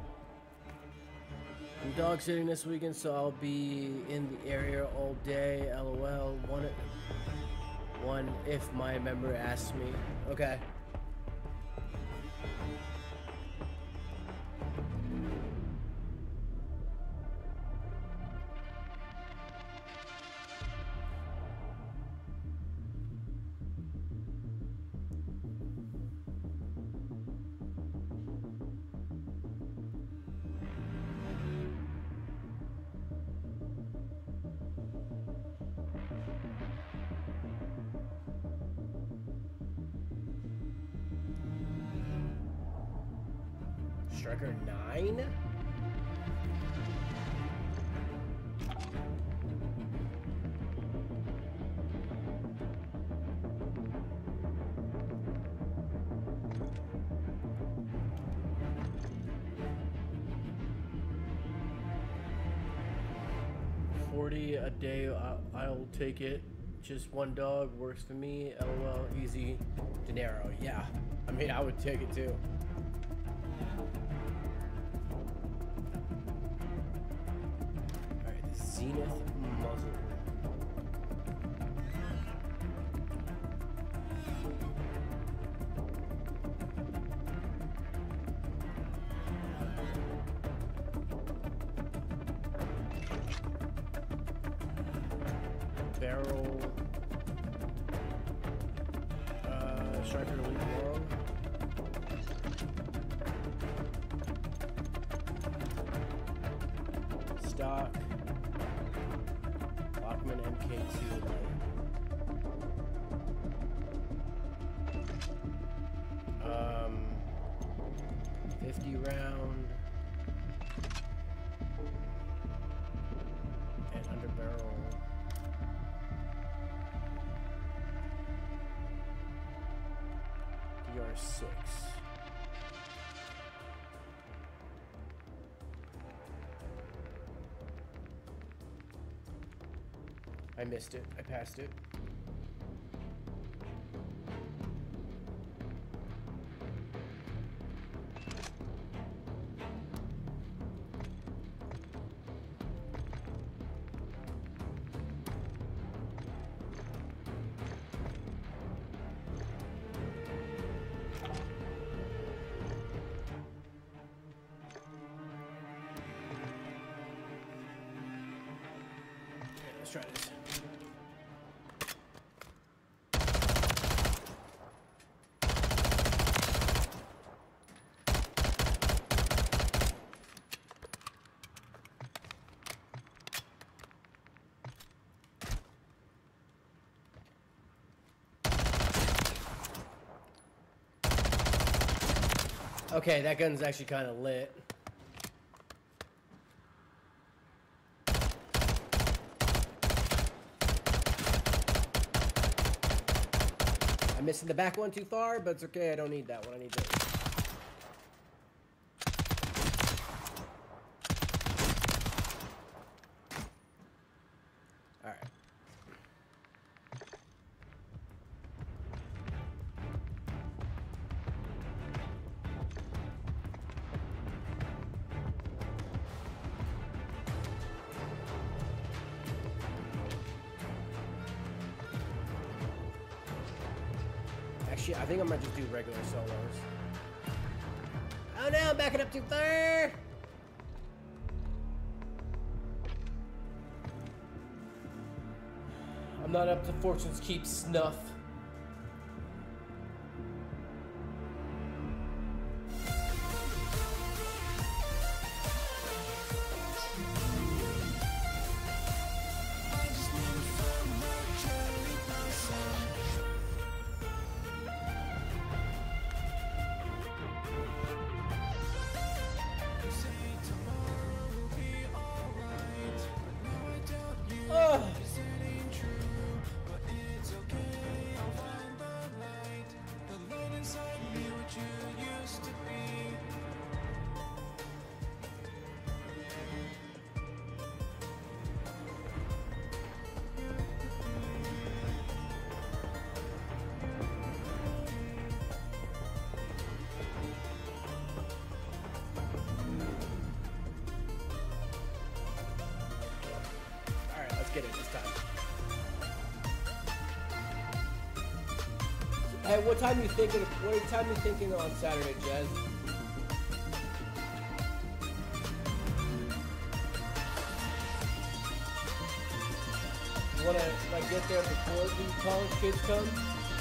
Speaker 2: I'm dog sitting this weekend, so I'll be in the area all day. LOL. One, one if my member asks me. Okay. Striker nine? Forty a day, I, I'll take it. Just one dog works for me. LOL, easy dinero. Yeah, I mean, I would take it too. Zenith muzzle. Barrel. Uh, striker elite long. Stock. Lockman M K two um, fifty round and under barrel. D R six. I missed it. I passed it. let's try this. Okay, that gun's actually kind of lit. I'm missing the back one too far, but it's okay. I don't need that one. I need this. All right. Actually, I think I might just do regular solos. Oh no, I'm backing up too far! I'm not up to Fortune's Keep snuff. Get it this time. Hey, what time you thinking? What time you thinking on Saturday, Jez? You wanna like get there before the college kids come?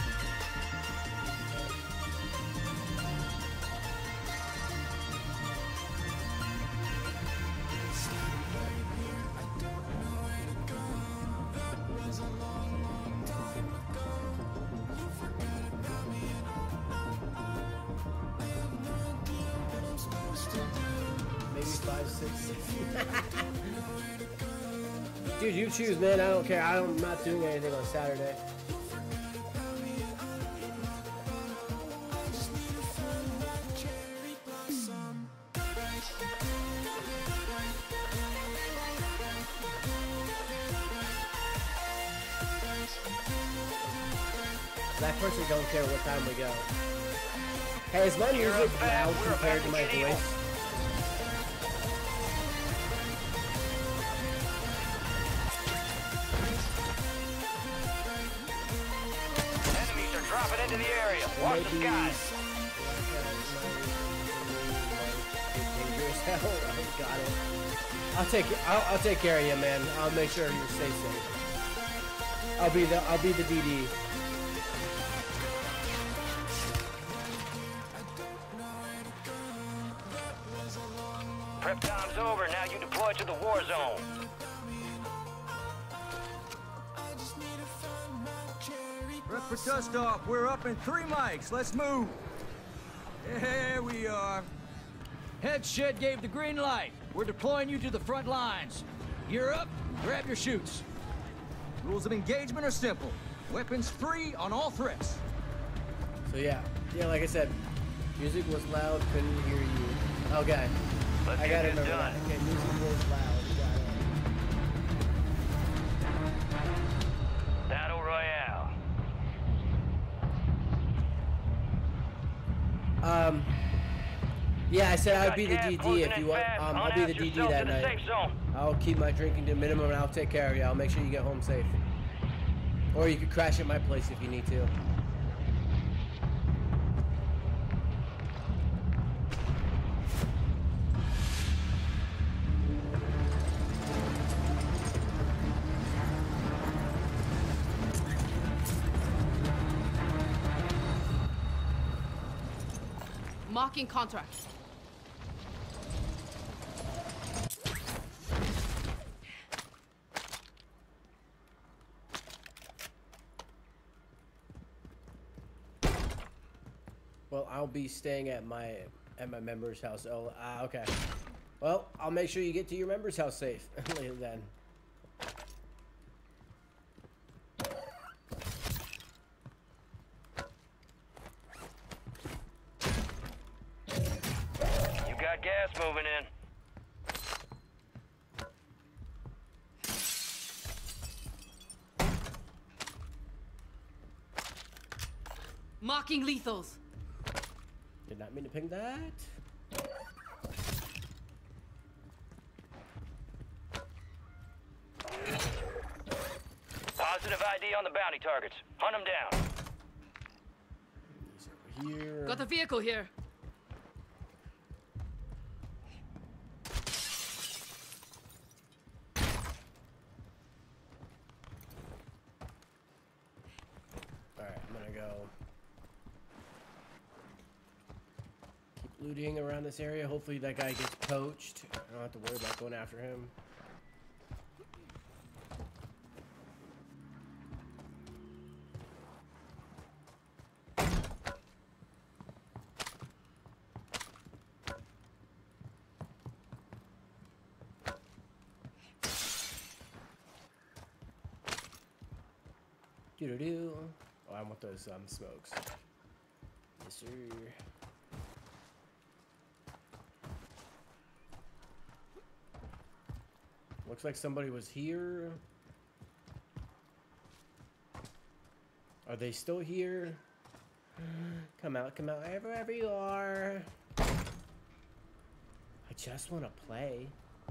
Speaker 2: Dude, you choose, man. I don't care. I don't, I'm not doing anything on Saturday. I personally don't care what time we go. Hey, is my music loud compared to my voice?
Speaker 3: Into the area. Watch the skies.
Speaker 2: Got it. I'll take I'll, I'll take care of you, man. I'll make sure you stay safe. I'll be the I'll be the D D.
Speaker 3: Prep time's over. Now you deploy to the war zone.
Speaker 7: Prep for dust off. We're up in three mics. Let's move. Here we are. Head shed gave the green light. We're deploying you to the front lines. Gear up, grab your chutes. Rules of engagement are simple. Weapons free on all threats.
Speaker 2: So yeah, yeah, like I said, music was loud, couldn't hear you. Okay,
Speaker 3: Let's
Speaker 2: I gotta
Speaker 3: get
Speaker 2: remember
Speaker 3: done.
Speaker 2: that. Okay, music was loud.
Speaker 3: Battle Royale.
Speaker 2: Um, yeah, I said I'd be the D D if you want. Um, I'll be the D D that night. I'll keep my drinking to a minimum and I'll take care of you. I'll make sure you get home safe. Or you could crash at my place if you need to.
Speaker 8: Marking contract.
Speaker 2: Well, I'll be staying at my at my member's house. Oh, ah, okay. Well, I'll make sure you get to your member's house safe later then.
Speaker 3: You got gas moving in.
Speaker 8: Marking lethals.
Speaker 2: Did not mean to ping that.
Speaker 3: Positive I D on the bounty targets. Hunt them down.
Speaker 2: He's over here.
Speaker 8: Got a vehicle here.
Speaker 2: Alright, I'm gonna go keep looting around this area. Hopefully that guy gets poached. I don't have to worry about going after him. Doo-doo-doo. Oh, I want those um, smokes. Yes, sir. Looks like somebody was here. Are they still here? Come out, come out, wherever you are. I just want to play.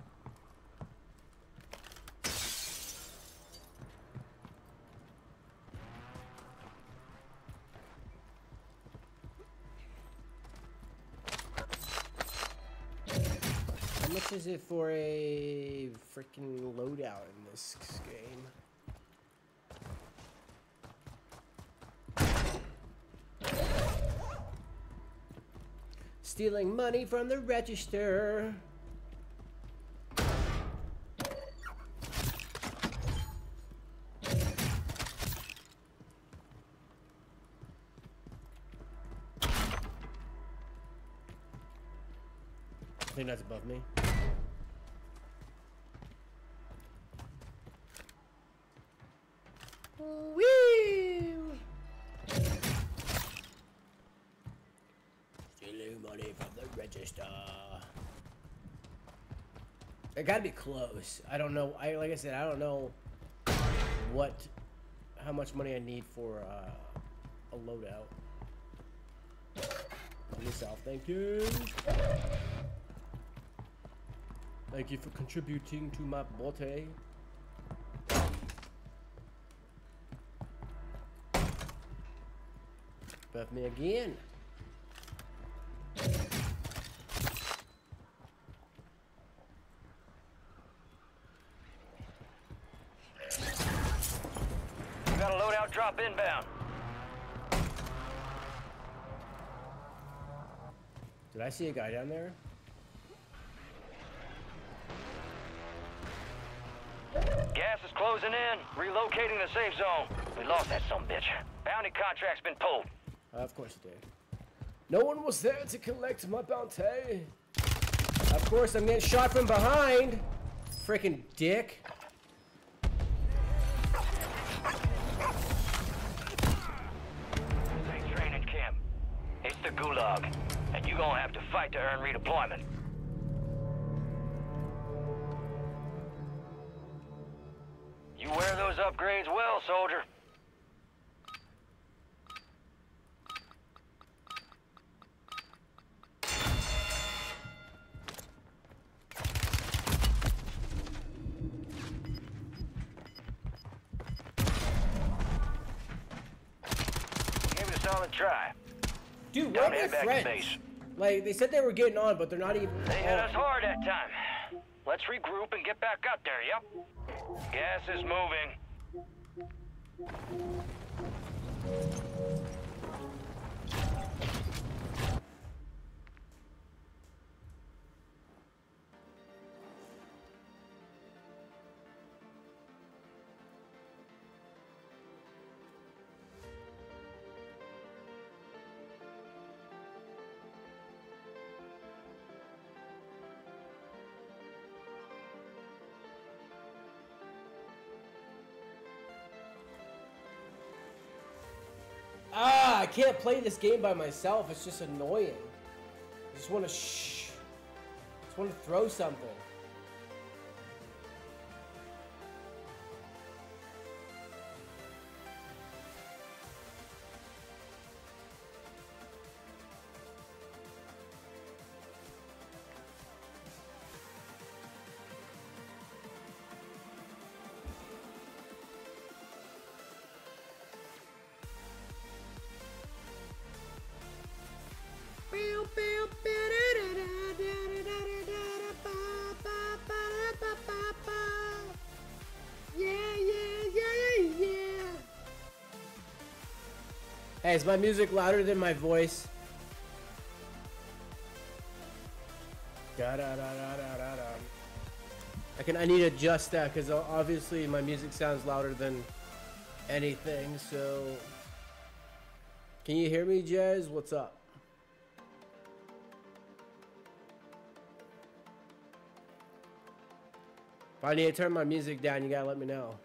Speaker 2: How much is it for a freaking loadout in this game? Stealing money from the register. I think that's above me. Woo! Stealing money from the register. It gotta be close. I don't know. I like I said, I don't know what, how much money I need for uh, a loadout. Miss South, thank you. Thank you for contributing to my bote. Above me again.
Speaker 3: You got a loadout drop inbound.
Speaker 2: Did I see a guy down there?
Speaker 3: Gas is closing in. Relocating the safe zone. We lost that sumbitch. Bounty contract's been pulled.
Speaker 2: Uh, of course it did. No one was there to collect my bounty. Of course I'm getting shot from behind. Freaking dick.
Speaker 3: This ain't training camp. It's the gulag. And you gonna have to fight to earn redeployment. You wear those upgrades well, soldier. Give it a solid try.
Speaker 2: Dude, where are my
Speaker 3: Head back to
Speaker 2: friends?
Speaker 3: base.
Speaker 2: Like, they said they were getting on, but they're not even
Speaker 3: They hit us
Speaker 2: on.
Speaker 3: hard that time. Let's regroup and get back out there, yep. Gas is moving.
Speaker 2: Ah, I can't play this game by myself. It's just annoying. I just want to shh. I just want to throw something. Hey, is my music louder than my voice? Da da da da da da da. I can. I need to adjust that because obviously my music sounds louder than anything. So, can you hear me, Jez? What's up? If I need to turn my music down, you gotta let me know.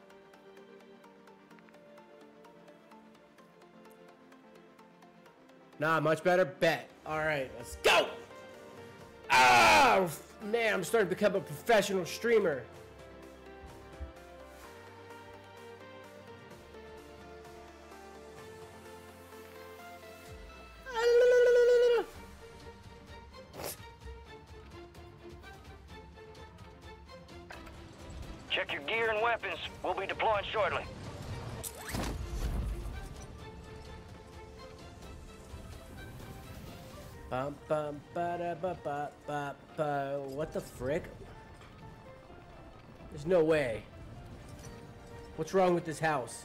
Speaker 2: Nah, much better? Bet. Alright, let's go! Ah! Man, I'm starting to become a professional streamer.
Speaker 3: Check your gear and weapons. We'll be deploying shortly.
Speaker 2: Bum, bum, ba, da, ba, ba, ba, ba. What the frick? There's no way. What's wrong with this house?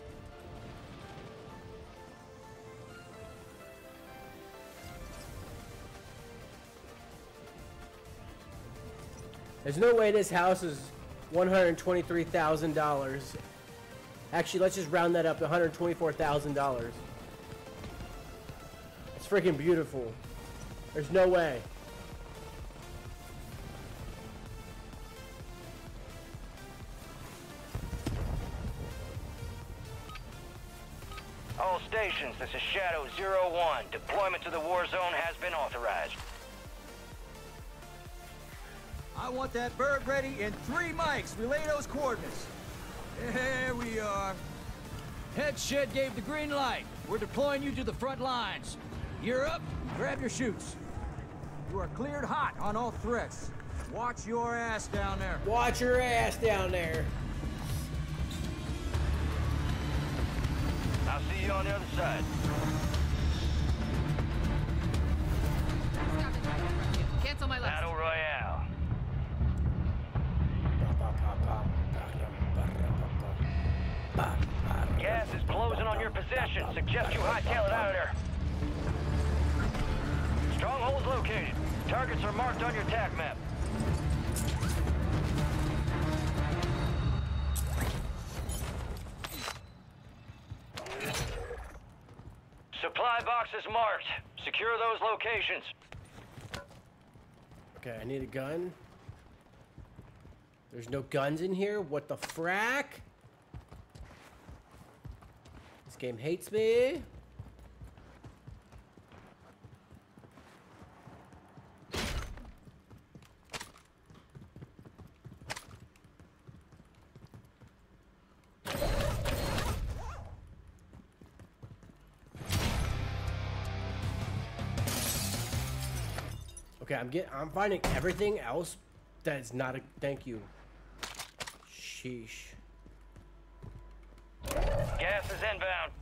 Speaker 2: There's no way this house is one hundred twenty-three thousand dollars. Actually, let's just round that up to one hundred twenty-four thousand dollars. It's freaking beautiful. There's no way.
Speaker 3: All stations, this is Shadow zero one. Deployment to the war zone has been authorized.
Speaker 7: I want that bird ready in three mics. Relay those coordinates. There we are. Head shed gave the green light. We're deploying you to the front lines. Gear up, grab your chutes. You are cleared hot on all threats. Watch your ass down there.
Speaker 2: Watch your ass down there.
Speaker 3: I'll see you on the other side.
Speaker 8: Cancel my left.
Speaker 3: Battle Royale. Gas is closing on your position. Suggest you hightail it out of there. Strongholds located. Targets are marked on your tac map. Supply boxes marked. Secure those locations.
Speaker 2: Okay, I need a gun. There's no guns in here? What the frack? This game hates me. Okay, I'm getting I'm finding everything else that is not a thank you. Sheesh.
Speaker 3: Gas is inbound.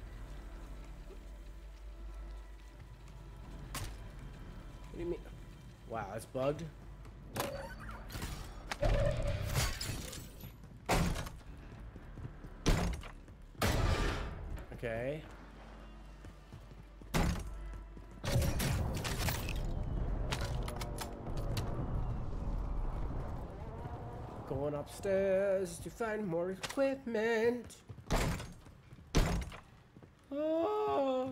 Speaker 2: What do you mean? Wow, that's bugged. Okay. Going upstairs to find more equipment. Oh.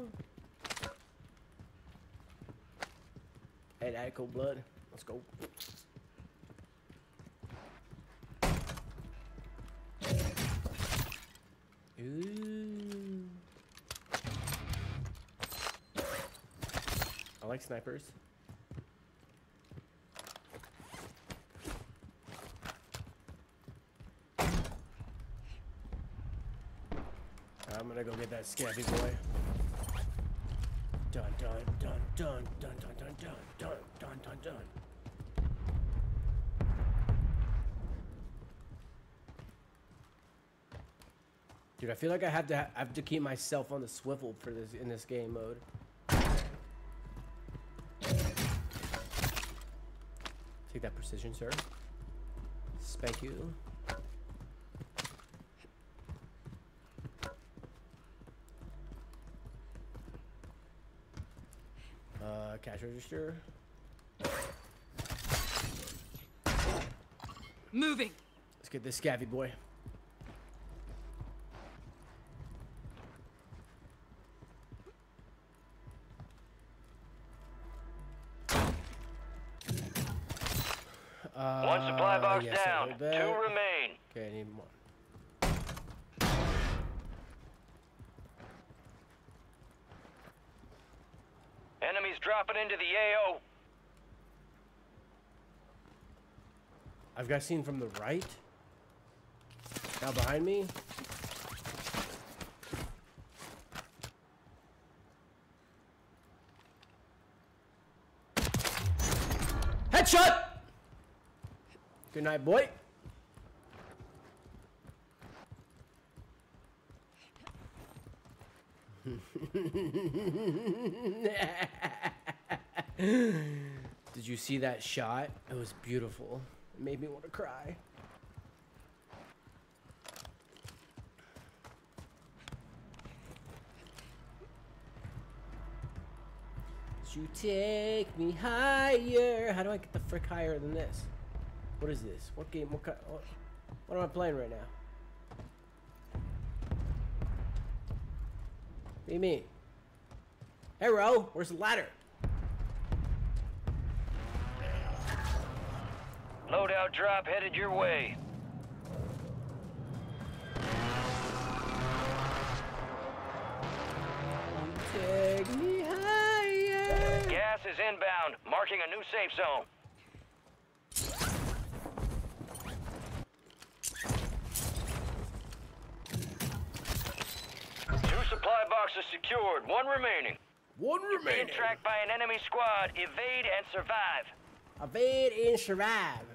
Speaker 2: Hey, that cold blood. Let's go. Ooh. like snipers. I'm gonna go get that scabby boy. Dun dun dun dun dun dun dun dun dun dun dun dun. Dude, I feel like I have to ha I have to keep myself on the swivel for this in this game mode. Take that precision, sir. Spank you. Uh, cash register.
Speaker 8: Moving.
Speaker 2: Let's get this scabby boy. Uh,
Speaker 3: One supply box
Speaker 2: yes,
Speaker 3: down. Two remain.
Speaker 2: Okay, I need more.
Speaker 3: Enemies dropping into the A O.
Speaker 2: I've got seen from the right. Now behind me. Headshot! Good night, boy. Did you see that shot? It was beautiful. It made me want to cry. You take me higher. How do I get the frick higher than this? What is this? What game? What kind? What, what am I playing right now? What do you mean? Arrow, where's the ladder?
Speaker 3: Loadout drop headed your way.
Speaker 2: Take me higher.
Speaker 3: Gas is inbound, marking a new safe zone. Two supply boxes secured, one remaining.
Speaker 2: One remaining.
Speaker 3: Being tracked by an enemy squad, evade and survive.
Speaker 2: Evade and survive.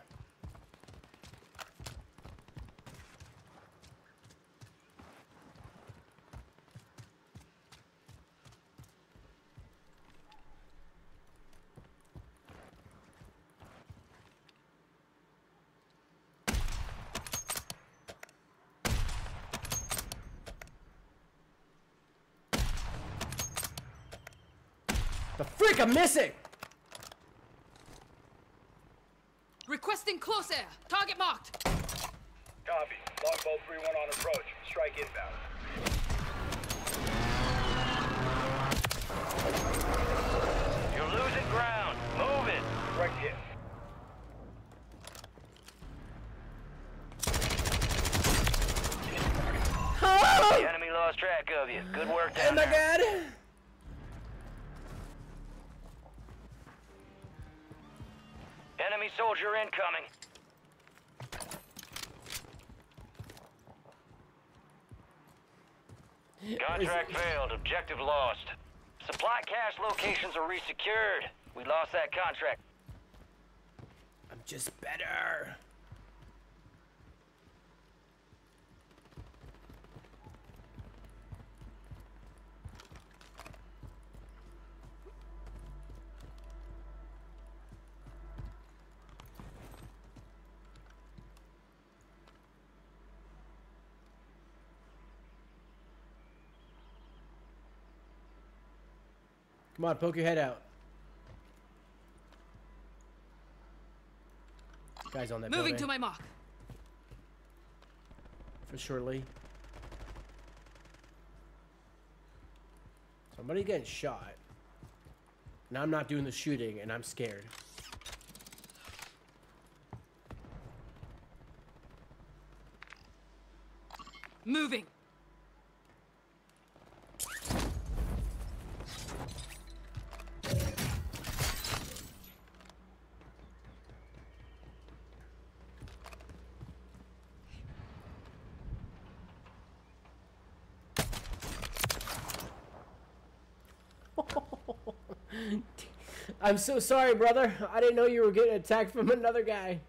Speaker 2: The freak, I'm missing!
Speaker 8: Requesting close air. Target marked.
Speaker 6: Copy. Longbow three one on approach. Strike inbound.
Speaker 3: You're losing ground. Move it.
Speaker 6: Direct hit.
Speaker 2: Oh!
Speaker 3: The enemy lost track of you. Good work down
Speaker 2: Oh my
Speaker 3: there.
Speaker 2: god!
Speaker 3: Enemy soldier incoming. Contract failed. Objective lost. Supply cache locations are resecured. We lost that contract.
Speaker 2: I'm just better. Come on, poke your head out. Guys on that
Speaker 8: Moving
Speaker 2: building.
Speaker 8: to my mark.
Speaker 2: For surely. Somebody getting shot. Now I'm not doing the shooting and I'm scared.
Speaker 8: Moving.
Speaker 2: I'm so sorry, brother. I didn't know you were getting attacked from another guy.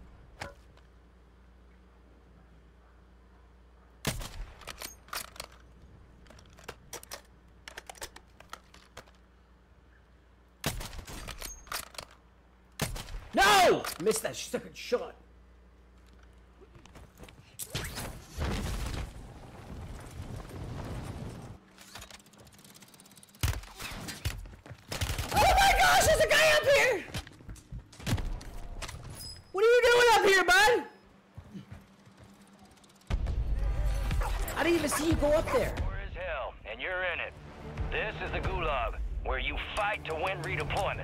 Speaker 2: No! Missed that second shot. Oh my gosh, there's a guy up here! What are you doing up here, bud? I didn't even see you go up there.
Speaker 3: War is hell, and you're in it. This is the Gulag, where you fight to win redeployment.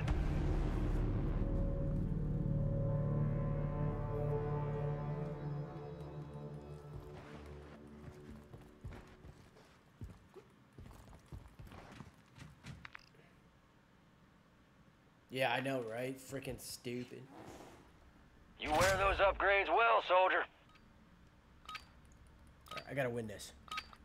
Speaker 2: Yeah, I know, right? Freaking stupid.
Speaker 3: You wear those upgrades well, soldier.
Speaker 2: All right, I gotta win this.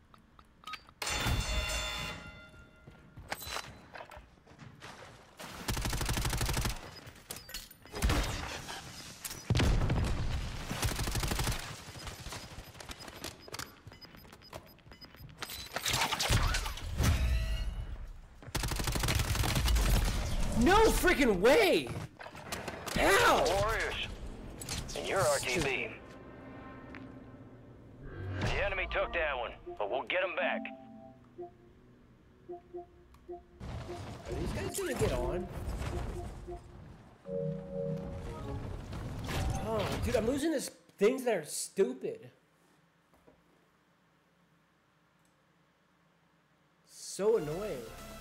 Speaker 2: No freaking way! Ow!
Speaker 3: Warriors, and your R T B. The enemy took that one, but we'll get them back.
Speaker 2: Are these guys gonna get on? Oh, dude, I'm losing this things that are stupid. So annoying.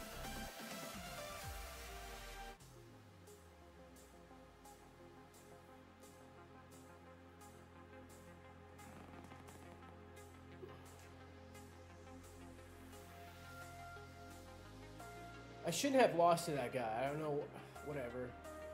Speaker 2: I shouldn't have lost to that guy. I don't know. Whatever.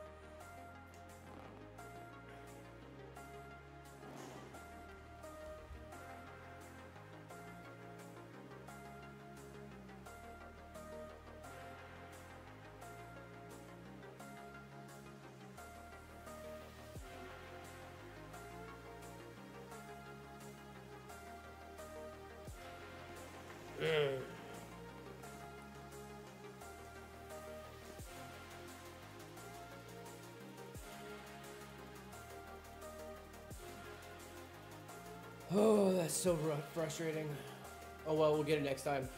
Speaker 2: Mm. Oh, that's so rough, frustrating. Oh well, we'll get it next time.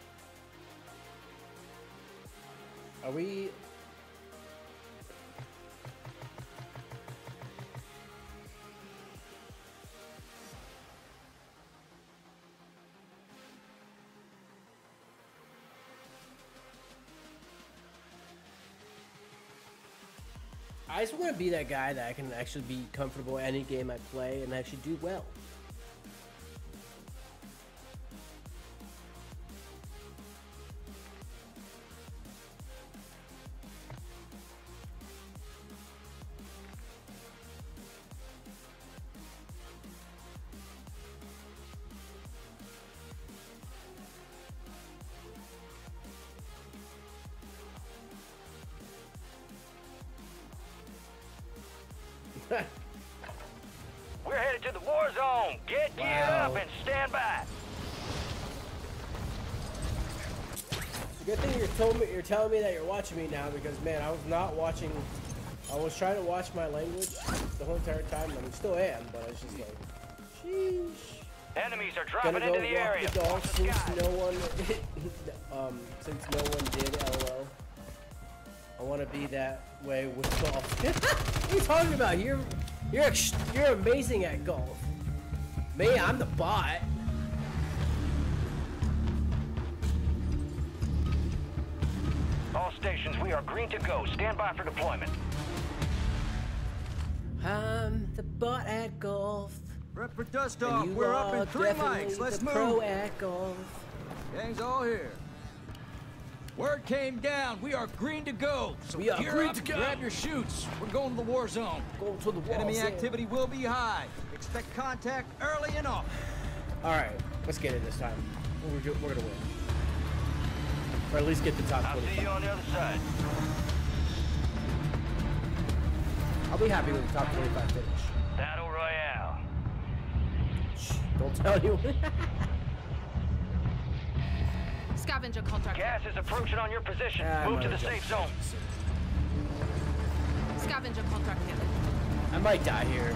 Speaker 2: Are we... I just want to be that guy that I can actually be comfortable in any game I play and actually do well.
Speaker 3: We're headed to the war zone. Get geared
Speaker 2: Wow.
Speaker 3: up and stand by.
Speaker 2: It's a good thing you're told me you're telling me that you're watching me now, because man, I was not watching. I was trying to watch my language the whole entire time. I mean, still am, but it's just like, sheesh.
Speaker 3: Enemies are
Speaker 2: Gonna
Speaker 3: dropping
Speaker 2: go
Speaker 3: into the
Speaker 2: walk
Speaker 3: area.
Speaker 2: the dog
Speaker 3: Watch the
Speaker 2: since
Speaker 3: skies.
Speaker 2: no one, um, since no one did. LOL. I want to be that way with golf. What are you talking about? You're, you're, ex you're amazing at golf. Me, I'm the bot.
Speaker 3: All stations, we are green to go. Stand by for deployment.
Speaker 2: I'm the bot at golf.
Speaker 7: Rep for dust
Speaker 2: And
Speaker 7: off.
Speaker 2: you
Speaker 7: We're up
Speaker 2: are
Speaker 7: in three
Speaker 2: definitely
Speaker 7: mics. Let's
Speaker 2: the
Speaker 7: move.
Speaker 2: pro at golf.
Speaker 7: Gang's all here. Word came down. We are green to go. So
Speaker 2: We are
Speaker 7: gear
Speaker 2: green
Speaker 7: up,
Speaker 2: to go.
Speaker 7: grab your chutes. We're going to the war zone.
Speaker 2: Go to the wall.
Speaker 7: Enemy
Speaker 2: Sam.
Speaker 7: activity will be high. Expect contact early and often.
Speaker 2: All right, let's get it this time. We're, go- we're gonna win. Or at least get the top
Speaker 3: I'll see you
Speaker 2: twenty-five.
Speaker 3: on the other side.
Speaker 2: I'll be happy with the top twenty-five finish.
Speaker 3: Battle Royale.
Speaker 2: Shh, don't tell anyone.
Speaker 8: Scavenger contract.
Speaker 3: Gas is approaching on your position.
Speaker 2: Ah, I
Speaker 3: Move
Speaker 2: might
Speaker 3: to the
Speaker 2: have
Speaker 3: safe
Speaker 2: jumped.
Speaker 3: zone.
Speaker 8: Scavenger contract here.
Speaker 2: I might die here.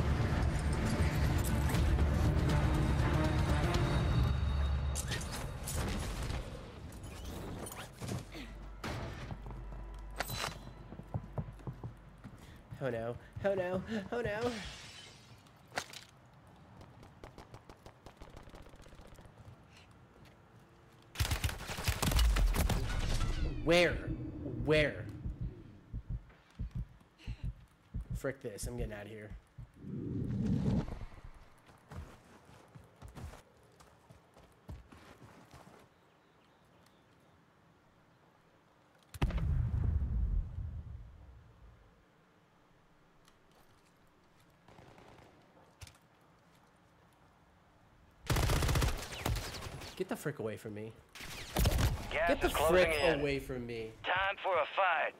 Speaker 2: Oh no, oh no, oh no. Where? Where? Frick this, I'm getting out of here. Get the frick away from me.
Speaker 3: Gas
Speaker 2: Get the
Speaker 3: is closing
Speaker 2: frick
Speaker 3: in.
Speaker 2: away from me.
Speaker 3: Time for a fight.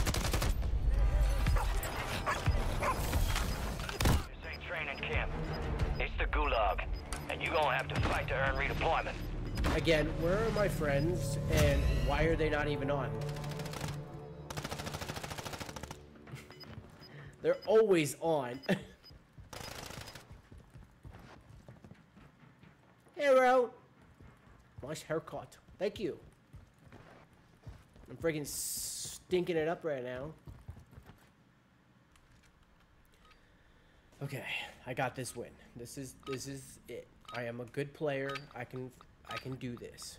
Speaker 3: This ain't training camp. It's the gulag. And you gonna have to fight to earn redeployment.
Speaker 2: Again, where are my friends and why are they not even on? They're always on. Hey, bro. Nice haircut. Thank you. I'm freaking stinking it up right now. Okay, I got this win. This is this is it. I am a good player. I can I can do this.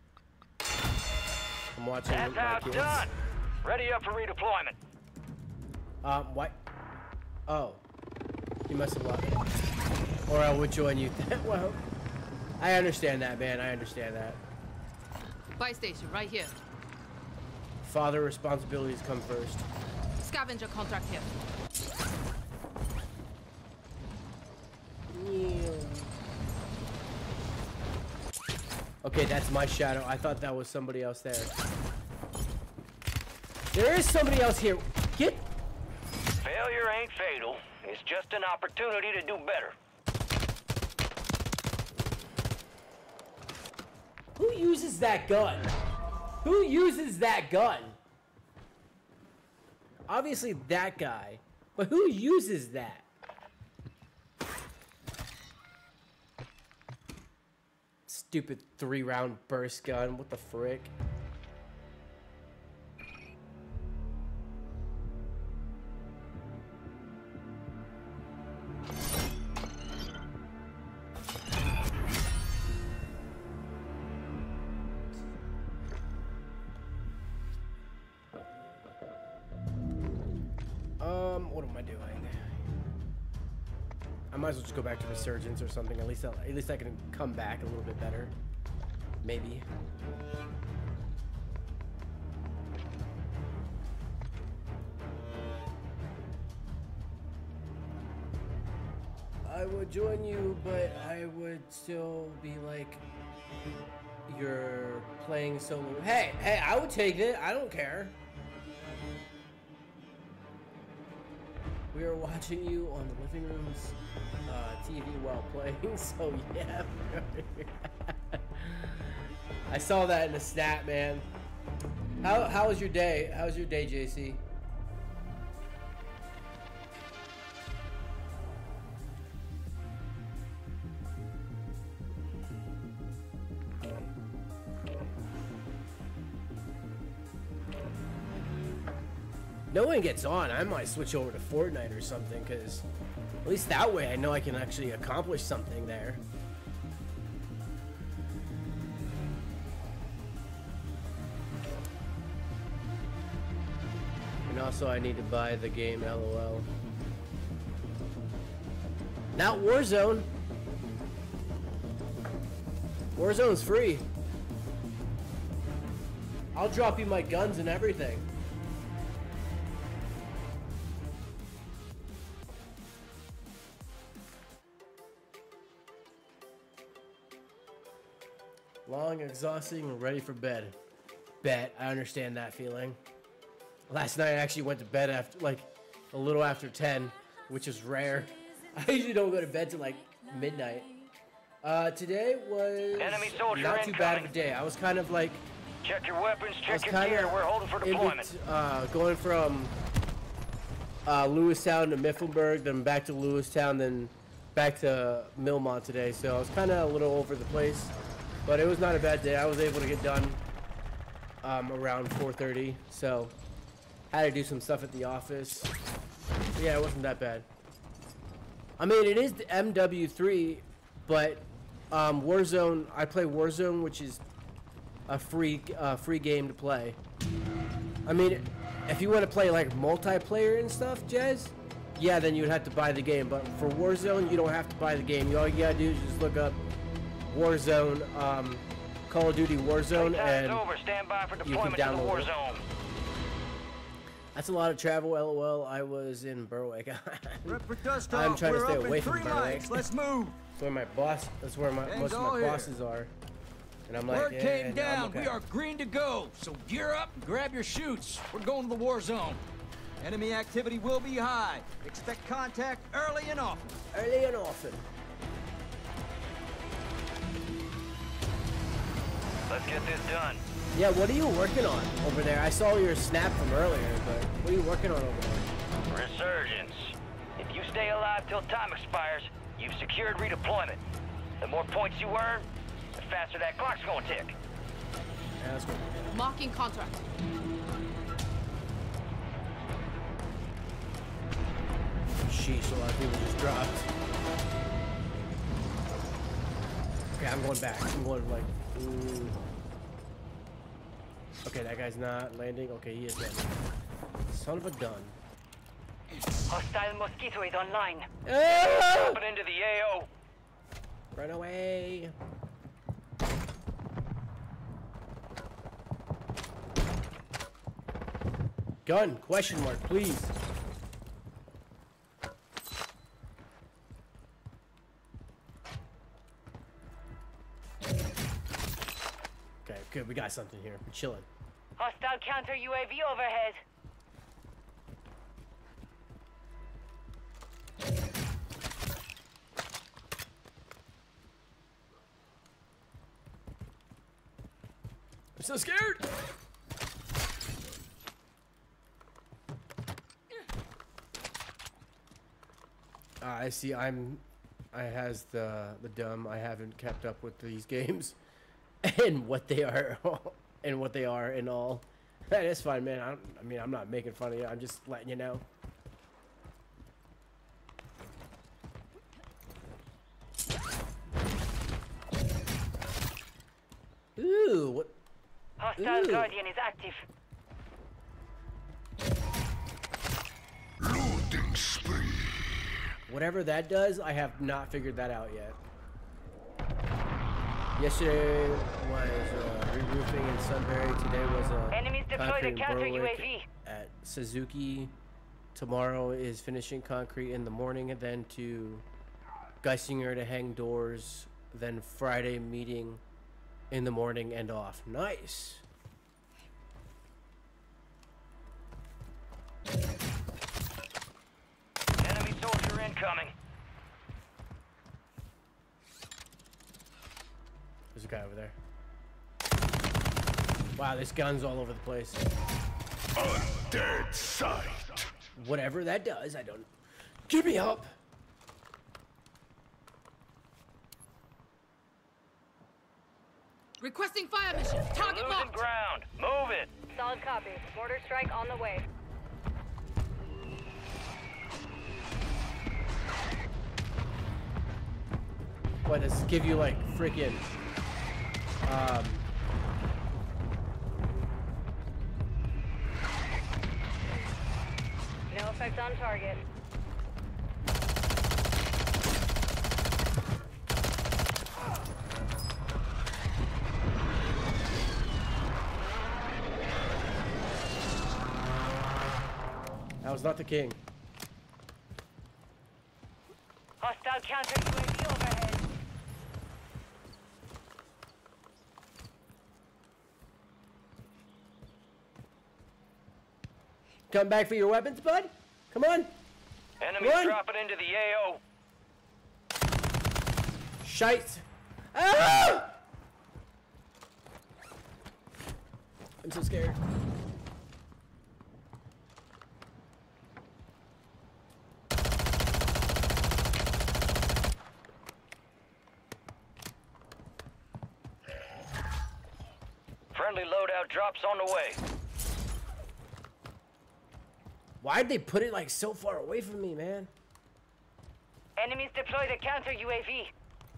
Speaker 2: I'm watching
Speaker 3: That's
Speaker 2: my
Speaker 3: how it's
Speaker 2: kids.
Speaker 3: done. Ready up for redeployment.
Speaker 2: Um, what? Oh, you must have lost. Or I would join you. Well, I understand that, man. I understand that.
Speaker 8: Buy station right here.
Speaker 2: Father responsibilities come first.
Speaker 8: Scavenger contract here.
Speaker 2: Okay, that's my shadow. I thought that was somebody else there. There is somebody else here. Get.
Speaker 3: Failure ain't fatal. It's just an opportunity to do better.
Speaker 2: Who uses that gun? Who uses that gun? Obviously that guy. But who uses that? Stupid three round burst gun. What the frick? Um, what am I doing? I might as well just go back to Resurgence or something. At least, I'll, at least I can come back a little bit better. Maybe. I would join you, but I would still be like, you're playing solo. Hey, hey, I would take it. I don't care. We are watching you on the living room's uh, T V while playing, so yeah. I saw that in the snap, man. How how was your day? How was your day, J C? No one gets on. I might switch over to Fortnite or something, because at least that way I know I can actually accomplish something there. And also I need to buy the game, LOL. Not Warzone. Warzone's free. I'll drop you my guns and everything. Long, exhausting, and ready for bed. Bet. I understand that feeling. Last night I actually went to bed after like a little after ten, which is rare. I usually don't go to bed till like midnight. Uh, today was
Speaker 3: Enemy soldier
Speaker 2: not too bad of a
Speaker 3: incoming.
Speaker 2: day. I was kind of like
Speaker 3: Check your weapons,
Speaker 2: I was
Speaker 3: check your
Speaker 2: kind
Speaker 3: gear.
Speaker 2: of
Speaker 3: We're holding for deployment.
Speaker 2: uh, going from uh, Lewistown to Mifflinburg, then back to Lewistown, then back to Millmont today. So I was kind of a little over the place, but it was not a bad day. I was able to get done um, around four thirty. So I had to do some stuff at the office. But yeah, it wasn't that bad. I mean, it is the M W three, but um, Warzone. I play Warzone, which is a free uh, free game to play. I mean, if you want to play like multiplayer and stuff, Jez, yeah, then you'd have to buy the game. But for Warzone, you don't have to buy the game. You all you gotta do is just look up Warzone, um, Call of Duty Warzone,
Speaker 3: Playtime's
Speaker 2: and
Speaker 3: over. Stand by for
Speaker 2: you can
Speaker 3: deployment to the
Speaker 2: download
Speaker 3: war
Speaker 2: it.
Speaker 3: zone.
Speaker 2: That's a lot of travel. LOL. I was in Berwick.
Speaker 7: Rep for dust
Speaker 2: I'm
Speaker 7: off.
Speaker 2: trying to
Speaker 7: We're
Speaker 2: stay
Speaker 7: up
Speaker 2: away
Speaker 7: in
Speaker 2: from
Speaker 7: three
Speaker 2: Berwick.
Speaker 7: mics. Let's move.
Speaker 2: That's where my boss. That's where my
Speaker 7: Gang's
Speaker 2: most of
Speaker 7: all
Speaker 2: my
Speaker 7: here.
Speaker 2: bosses are. And I'm like,
Speaker 7: Word
Speaker 2: yeah,
Speaker 7: came
Speaker 2: no, I'm
Speaker 7: down.
Speaker 2: okay.
Speaker 7: We are green to go. So gear up and grab your chutes. We're going to the war zone. Enemy activity will be high. Expect contact early and often.
Speaker 2: Early and often.
Speaker 3: Let's get this done.
Speaker 2: Yeah, what are you working on over there? I saw your snap from earlier, but what are you working on over there?
Speaker 3: Resurgence. If you stay alive till time expires, you've secured redeployment. The more points you earn, the faster that clock's gonna tick.
Speaker 2: Yeah, that's good.
Speaker 8: Marking contract.
Speaker 2: Sheesh, a lot of people just dropped. Okay, I'm going back. I'm going like, ooh. Okay, that guy's not landing. Okay, he is landing. Son of a gun.
Speaker 9: Hostile Mosquito is online.
Speaker 2: Ah!
Speaker 3: Dropping into the A O.
Speaker 2: Run away. Gun, question mark, please. Okay, good, we got something here. We're chilling.
Speaker 9: Hostile counter U A V overhead.
Speaker 2: I'm so scared. Uh, I see. I'm. I has the the dumb. I haven't kept up with these games, and what they are, and what they are, and all. That is fine, man. I, don't, I mean, I'm not making fun of you. I'm just letting you know. Ooh, what?
Speaker 9: Hostile
Speaker 2: Ooh.
Speaker 9: Guardian is active.
Speaker 10: Loading spree.
Speaker 2: Whatever that does, I have not figured that out yet. Yesterday was uh, re-roofing in Sunbury. Today was a
Speaker 9: Enemies deployed a
Speaker 2: concrete in
Speaker 9: counter U A
Speaker 2: Berwick
Speaker 9: V.
Speaker 2: at Suzuki. Tomorrow is finishing concrete in the morning, and then to Geisinger to hang doors. Then Friday meeting in the morning and off. Nice.
Speaker 3: Enemy soldier incoming.
Speaker 2: There's a guy over there. Wow, this gun's all over the place.
Speaker 10: Undead sight.
Speaker 2: Whatever that does, I don't. Give me up.
Speaker 8: Requesting fire mission. Target
Speaker 3: Losing
Speaker 8: marked.
Speaker 3: ground. Move it.
Speaker 9: Solid copy. Mortar strike on the way.
Speaker 2: What does this give you like freaking um
Speaker 9: No effect on target.
Speaker 2: that was not the king.
Speaker 9: Hostile counter U A V overhead.
Speaker 2: Come back for your weapons, bud? Come on.
Speaker 3: Enemies
Speaker 2: Run.
Speaker 3: dropping into the A O.
Speaker 2: Shite. Ah! I'm so scared.
Speaker 3: Friendly loadout drops on the way.
Speaker 2: Why'd they put it like so far away from me, man?
Speaker 9: Enemies deployed a counter U A V.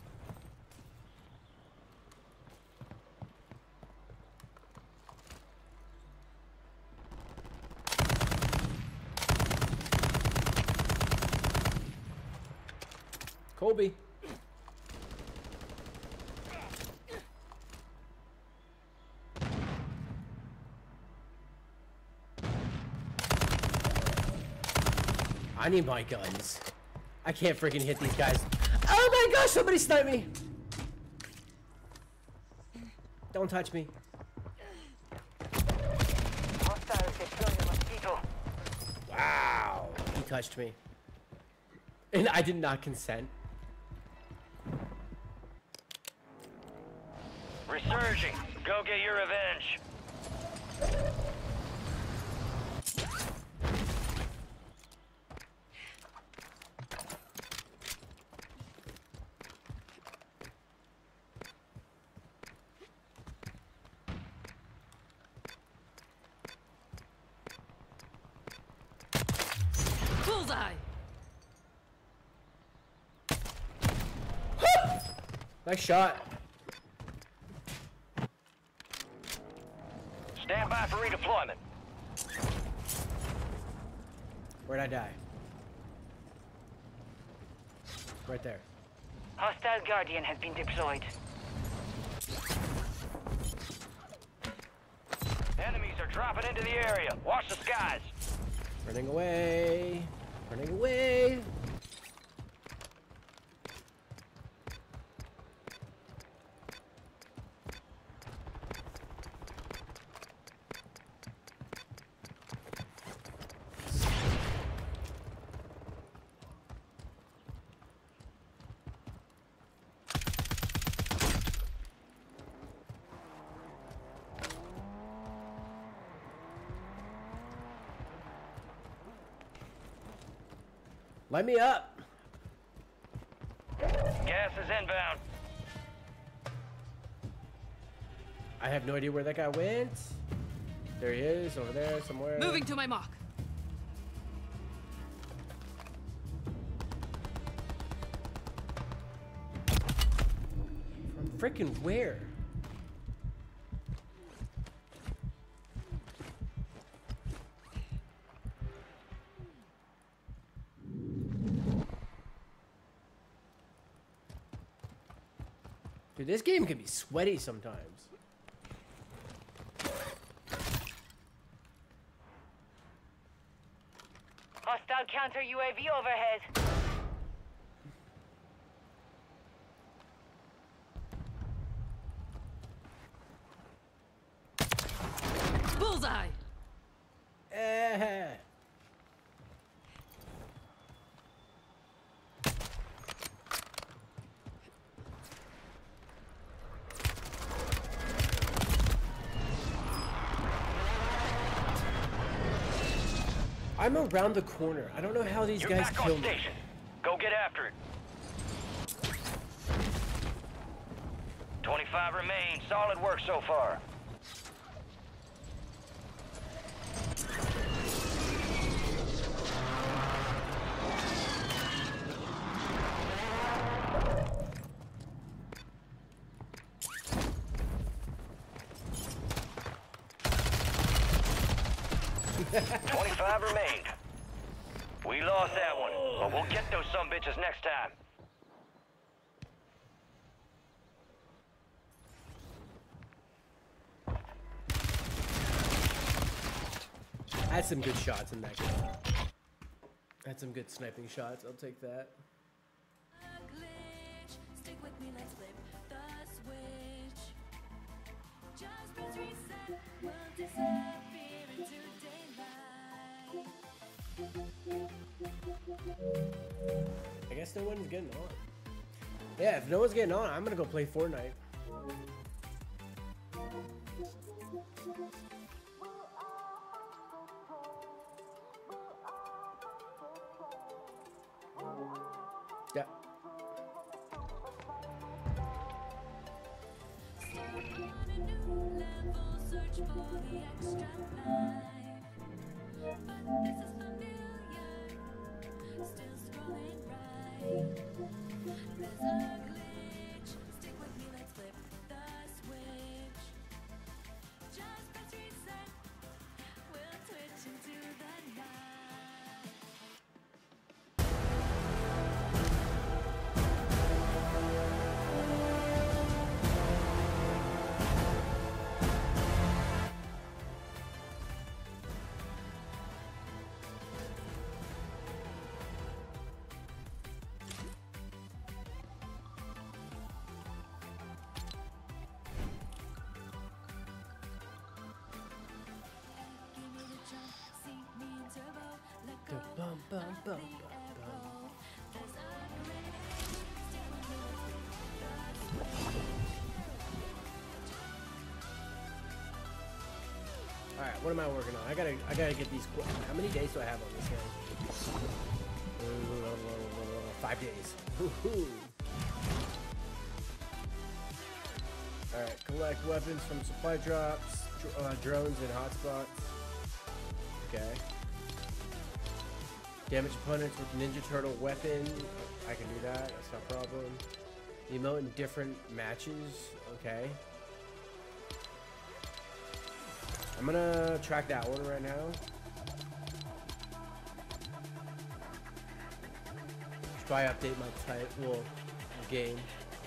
Speaker 2: Colby. I need my guns. I can't freaking hit these guys. Oh my gosh, somebody sniped me. Don't touch me.
Speaker 9: Hostiles deploying a mosquito.
Speaker 2: Wow. He touched me. And I did not consent.
Speaker 3: Resurging. Go get your revenge.
Speaker 8: Bullseye!
Speaker 2: Nice shot.
Speaker 3: Stand by for redeployment.
Speaker 2: Where'd I die? Right there.
Speaker 9: Hostile Guardian has been deployed.
Speaker 3: Enemies are dropping into the area. Watch the skies.
Speaker 2: Running away. Running away. Light me up.
Speaker 3: Gas is inbound.
Speaker 2: I have no idea where that guy went. There he is, over there somewhere.
Speaker 8: Moving to my mark.
Speaker 2: From freaking where? Dude, this game can be sweaty sometimes.
Speaker 9: Hostile counter U A V overhead.
Speaker 8: Bullseye!
Speaker 2: Eh. I'm around the corner. I don't know how these
Speaker 3: You're
Speaker 2: guys
Speaker 3: back
Speaker 2: kill
Speaker 3: on
Speaker 2: me.
Speaker 3: station. Go get after it. twenty-five remain. Solid work so far. twenty-five remained. We lost that one, but we'll get those sumbitches next time.
Speaker 2: I had some good shots in that game. I had some good sniping shots. I'll take that.
Speaker 1: Stick with me, let's flip the switch. Just press reset, we'll disappear into daylight.
Speaker 2: guess no one's getting on. Yeah, if no one's getting on, I'm gonna go play Fortnite. Yeah. Bum, bum, bum, bum, bum. All right, what am I working on? I gotta, I gotta get these. How many days do I have on this game? Five days. Woohoo! All right, collect weapons from supply drops, dr uh, drones, and hotspots. Okay. Damage opponents with Ninja Turtle weapon. I can do that. That's no problem. Emote in different matches. Okay. I'm gonna track that one right now. Should probably update my type. Well, game.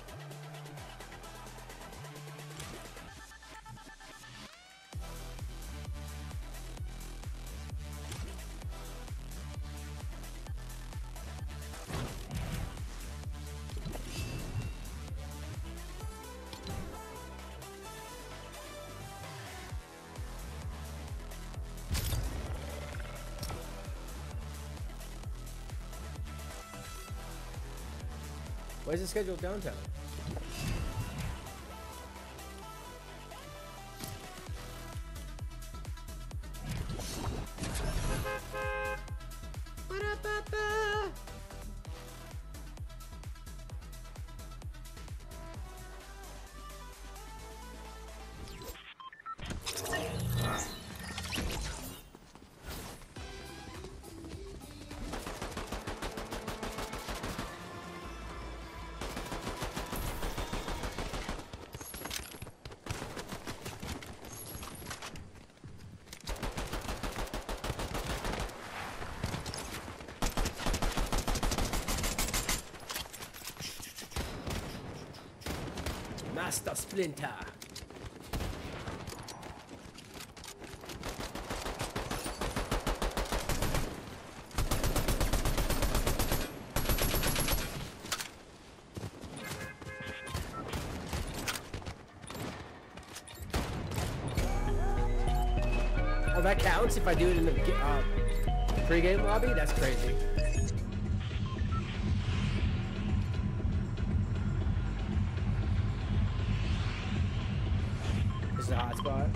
Speaker 2: Why is it scheduled downtown? Ba-da-ba-ba. Master Splinter. Oh, that counts if I do it in the uh, pre-game lobby? That's crazy. The hotspot.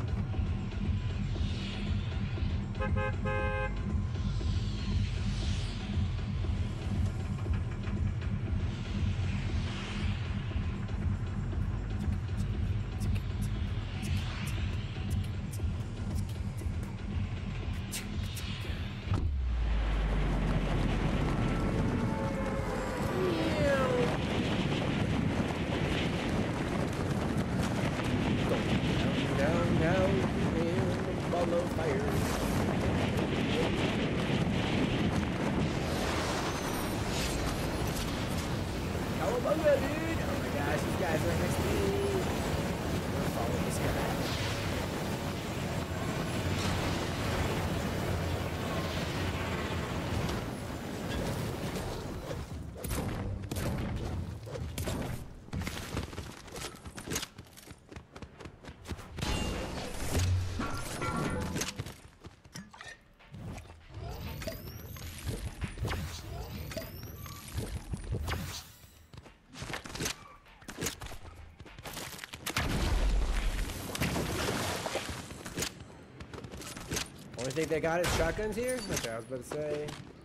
Speaker 2: I think they got it. Shotguns here? Okay, I was about to say.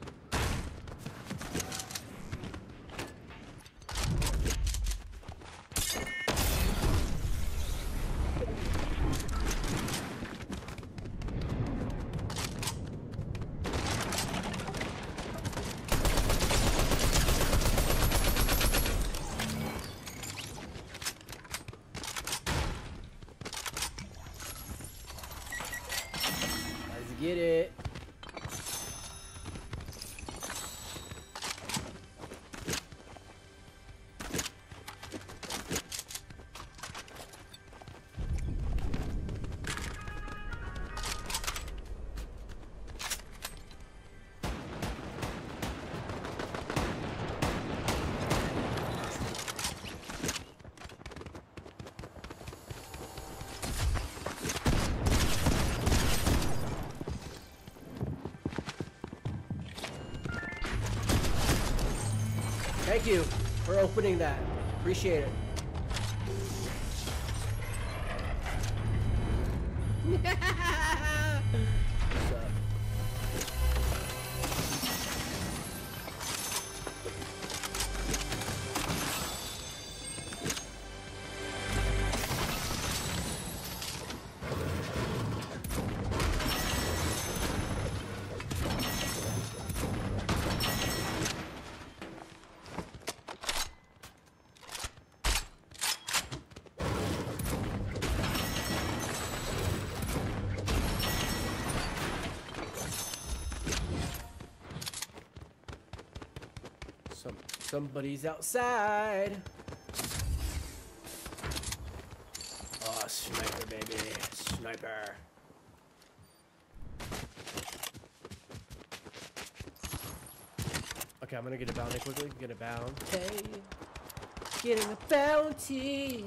Speaker 2: Get it. Thank you for opening that. Appreciate it. What's up? Some, somebody's outside. Oh, sniper, baby. Sniper. Okay, I'm gonna get a bounty quickly. Get a bounty. Getting a bounty.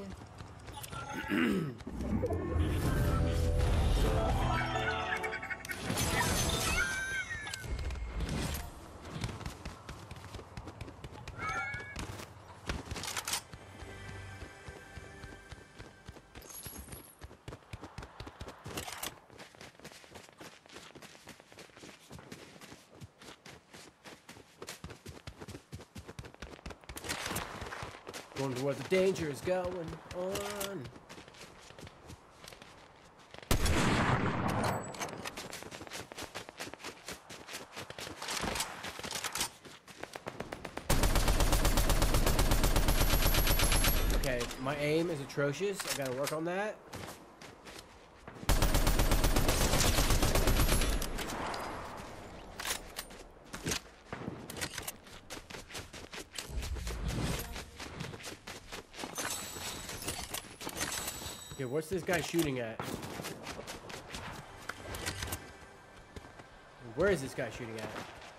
Speaker 2: Wonder what the danger is going on. Okay, my aim is atrocious. I gotta work on that. Okay, what's this guy shooting at? Where is this guy shooting at?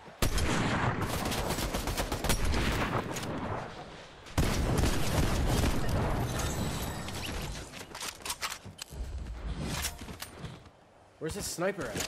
Speaker 2: Where's this sniper at?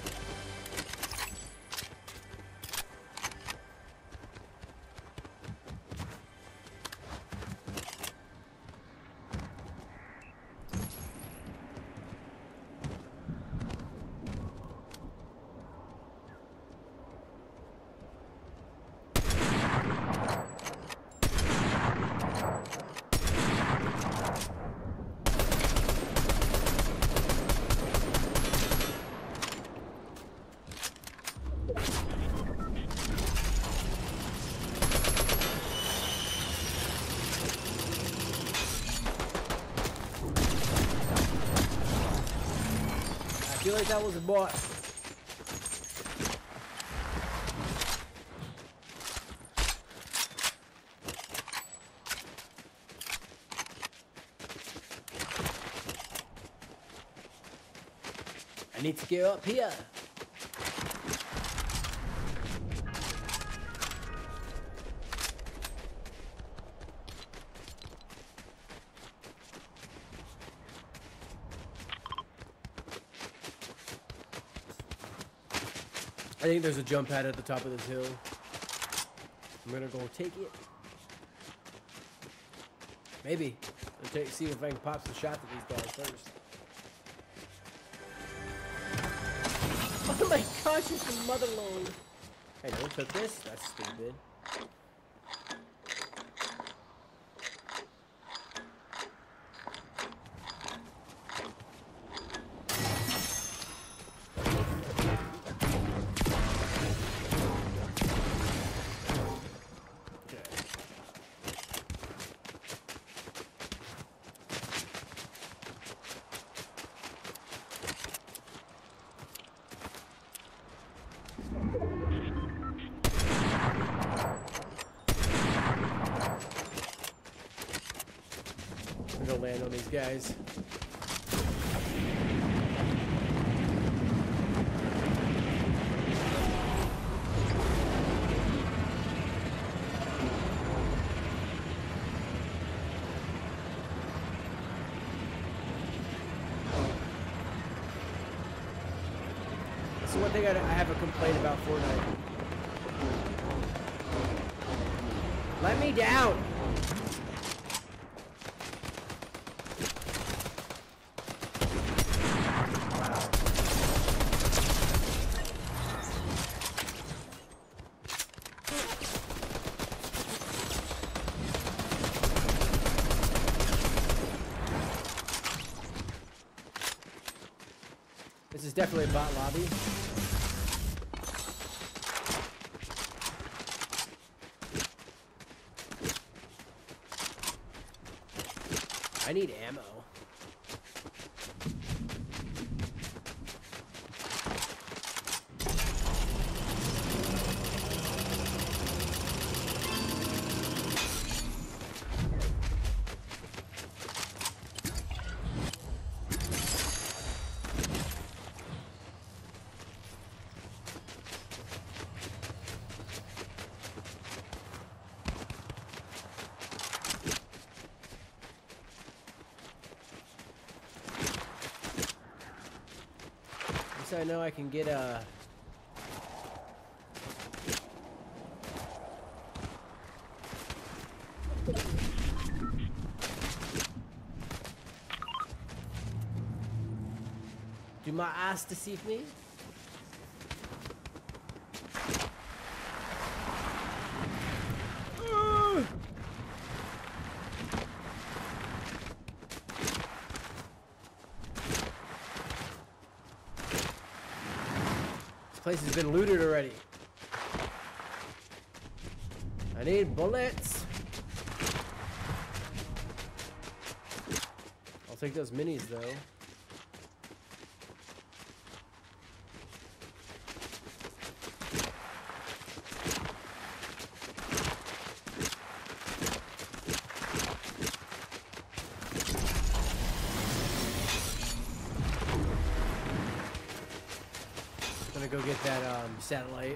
Speaker 2: I feel like that was a bot. I need to get up here. I think there's a jump pad at the top of this hill. I'm gonna go take it. Maybe. I'll take, see if I can pop some shots at these guys first. Oh my gosh, it's a mother load. Hey, no one took this? That's stupid. I'm gonna land on these guys. That's one thing I, I have a complaint about Fortnite. Let me down! This is definitely a bot lobby. I need ammo. I know I can get a do my eyes deceive me? Uh. Place has been looted already. I need bullets. I'll take those minis though. Go get that um, satellite.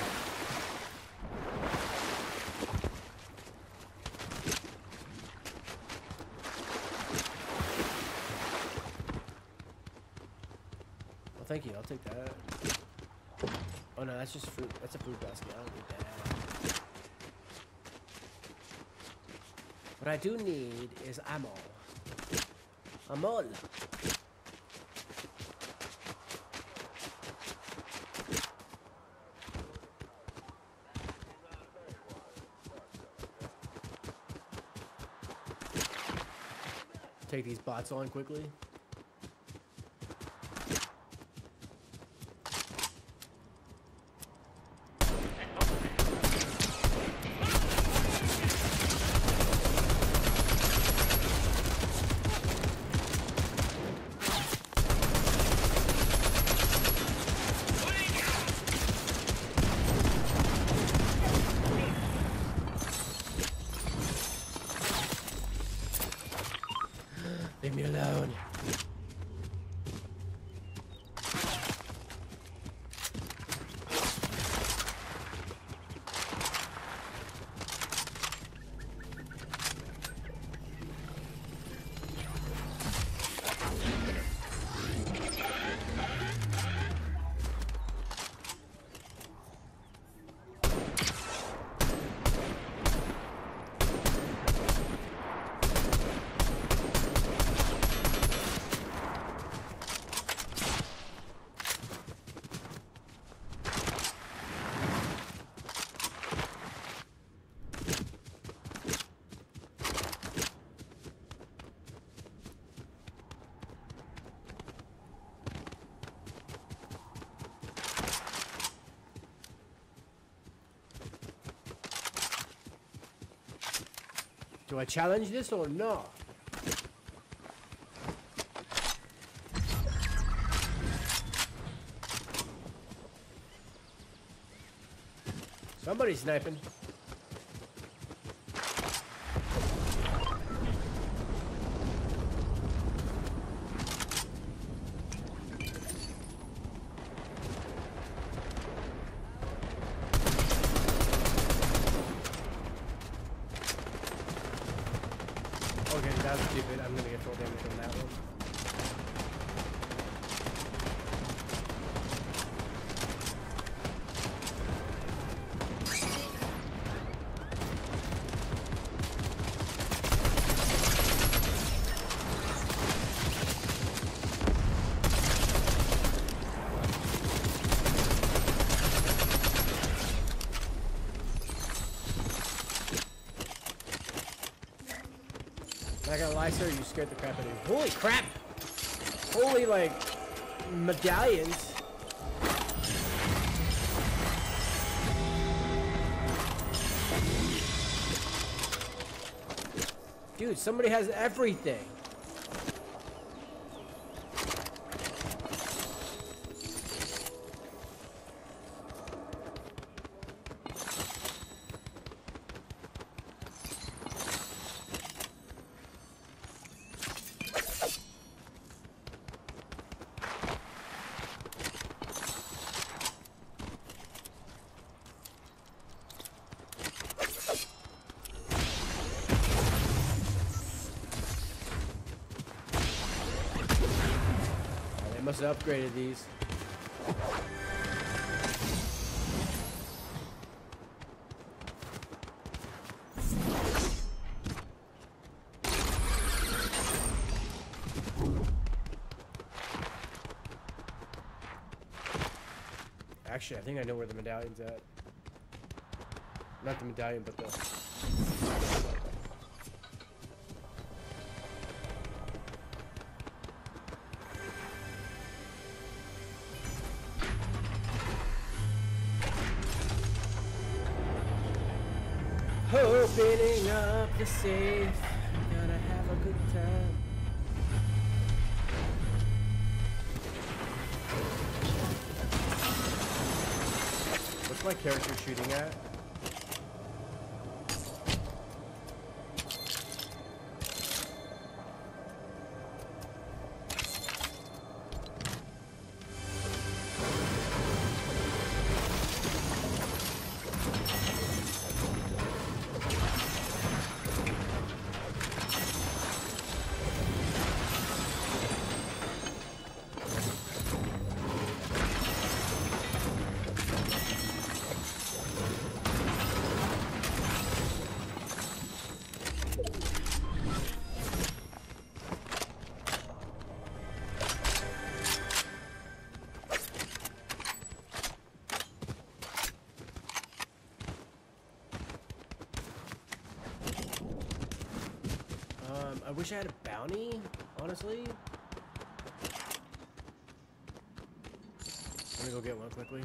Speaker 2: Well, thank you. I'll take that. Oh no, that's just fruit. That's a fruit basket. I don't need that. What I do need is ammo. Ammo. Take these bots on quickly. Leave me alone. Do I challenge this or no? Somebody's sniping. Okay, that was stupid. I'm gonna get full damage on that one. Not gonna lie, sir, you scared the crap out of me. Holy crap! Holy, like, medallions. Dude, somebody has everything. Must have upgraded these. Actually, I think I know where the medallion's at. Not the medallion, but the... Opening up the safe, gonna have a good time. What's my character shooting at? I wish I had a bounty, honestly. Let me go get one quickly.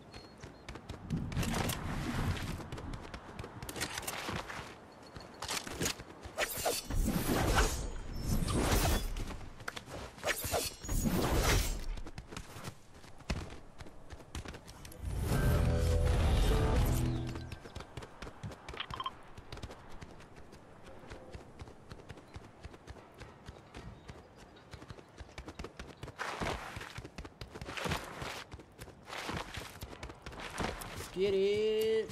Speaker 2: Get it.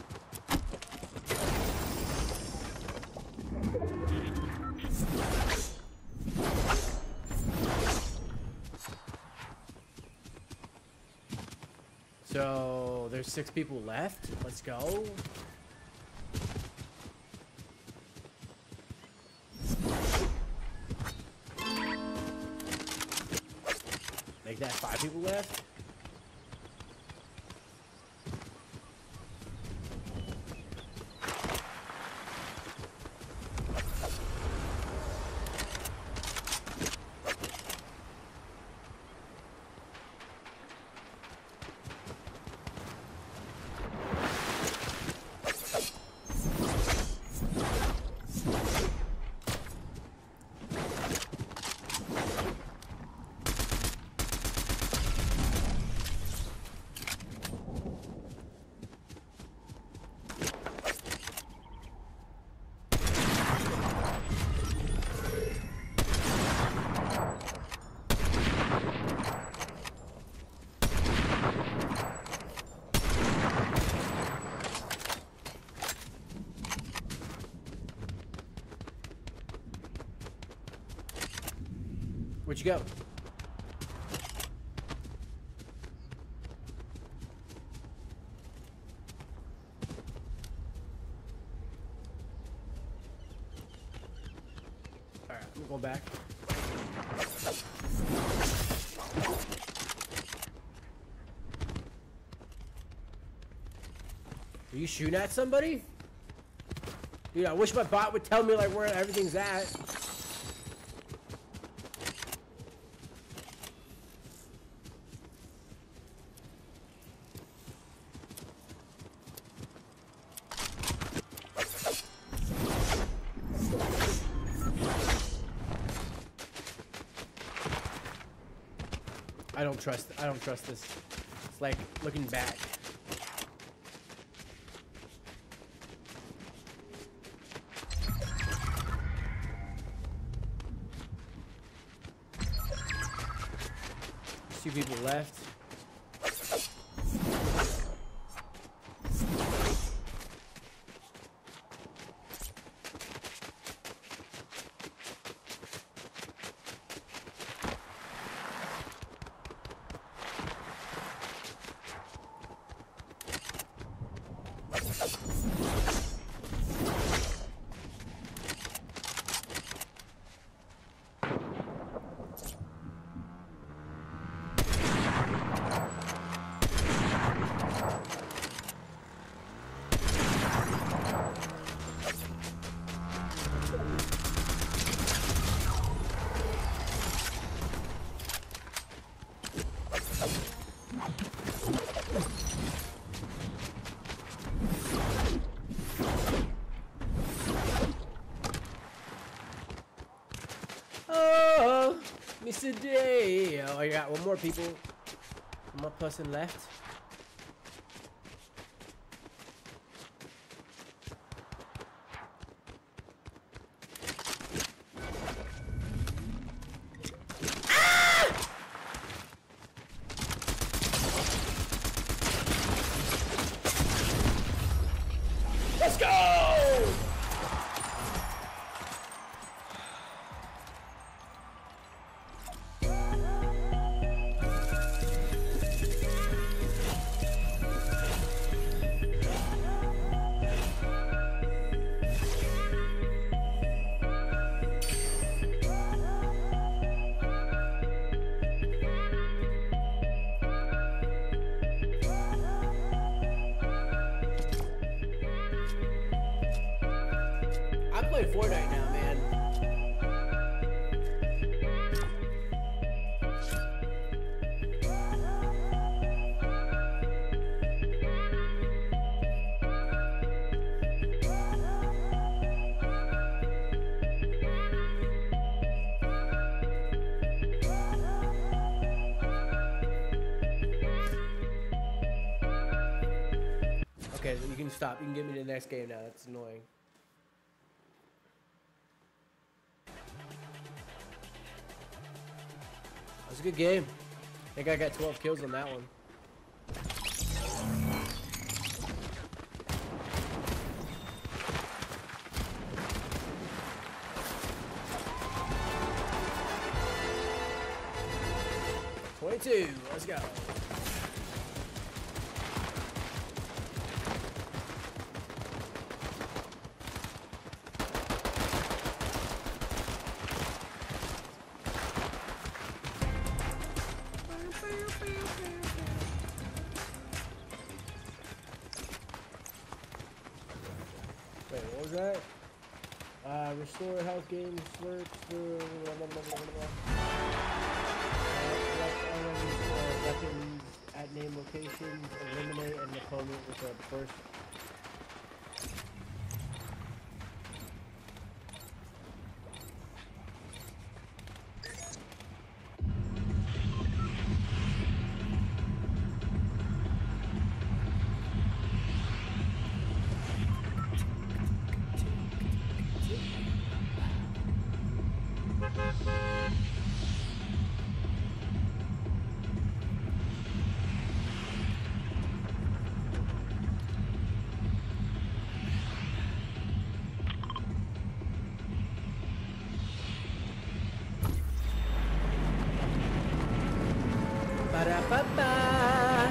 Speaker 2: So there's six people left. Let's go. Make that five people left. Where'd you go? Alright, I'm going back. Are you shooting at somebody? Dude, I wish my bot would tell me like where everything's at. I don't trust I don't trust this. It's like looking back. Two people left. Oh, Mister Day. Oh, I got one more people. One more person left. Let's go! I play Fortnite now, man. Okay, you can stop. You can get me to the next game now. That's annoying. That was a good game. I think I got twelve kills on that one. twenty-two, let's go. Wait, what was that? Uh, restore health gains, works, blah, blah, blah, blah, blah, blah. Uh, select items or weapons at name locations, eliminate an opponent with a burst. Bye-bye.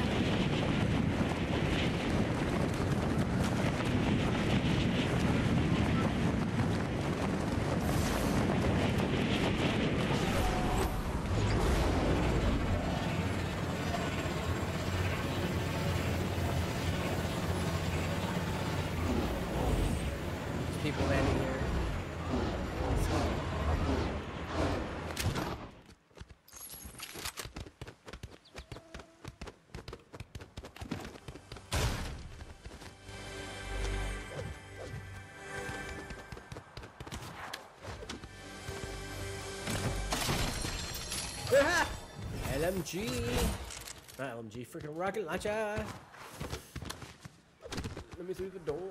Speaker 2: People landing here. L M G. Not L M G, freaking rocket launcher. Let me through the door.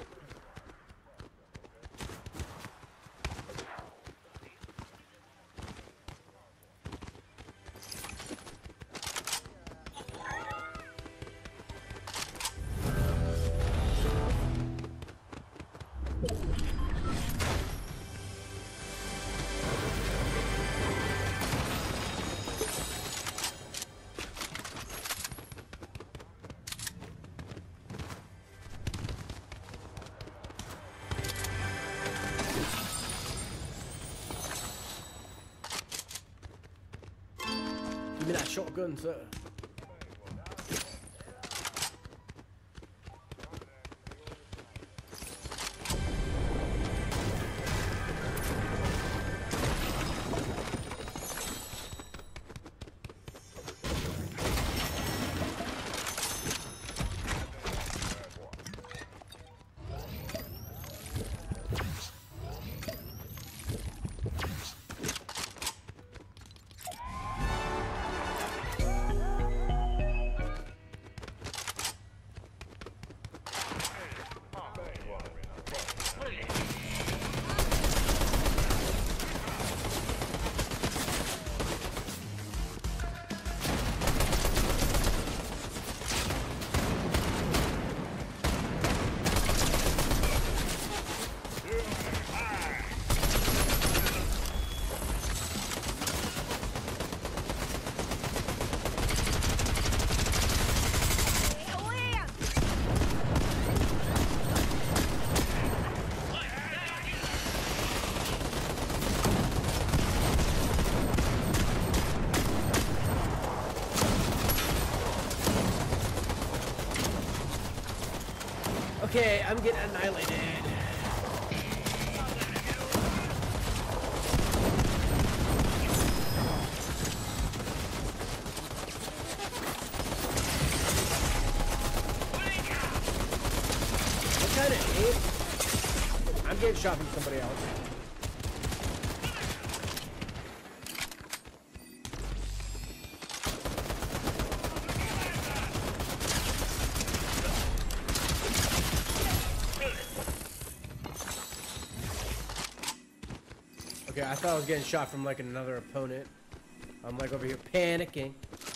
Speaker 2: Give me that shotgun, sir. Okay, I'm getting annihilated. What kind of aim? I'm getting shot from somebody else. Okay, I thought I was getting shot from like another opponent. I'm like over here panicking.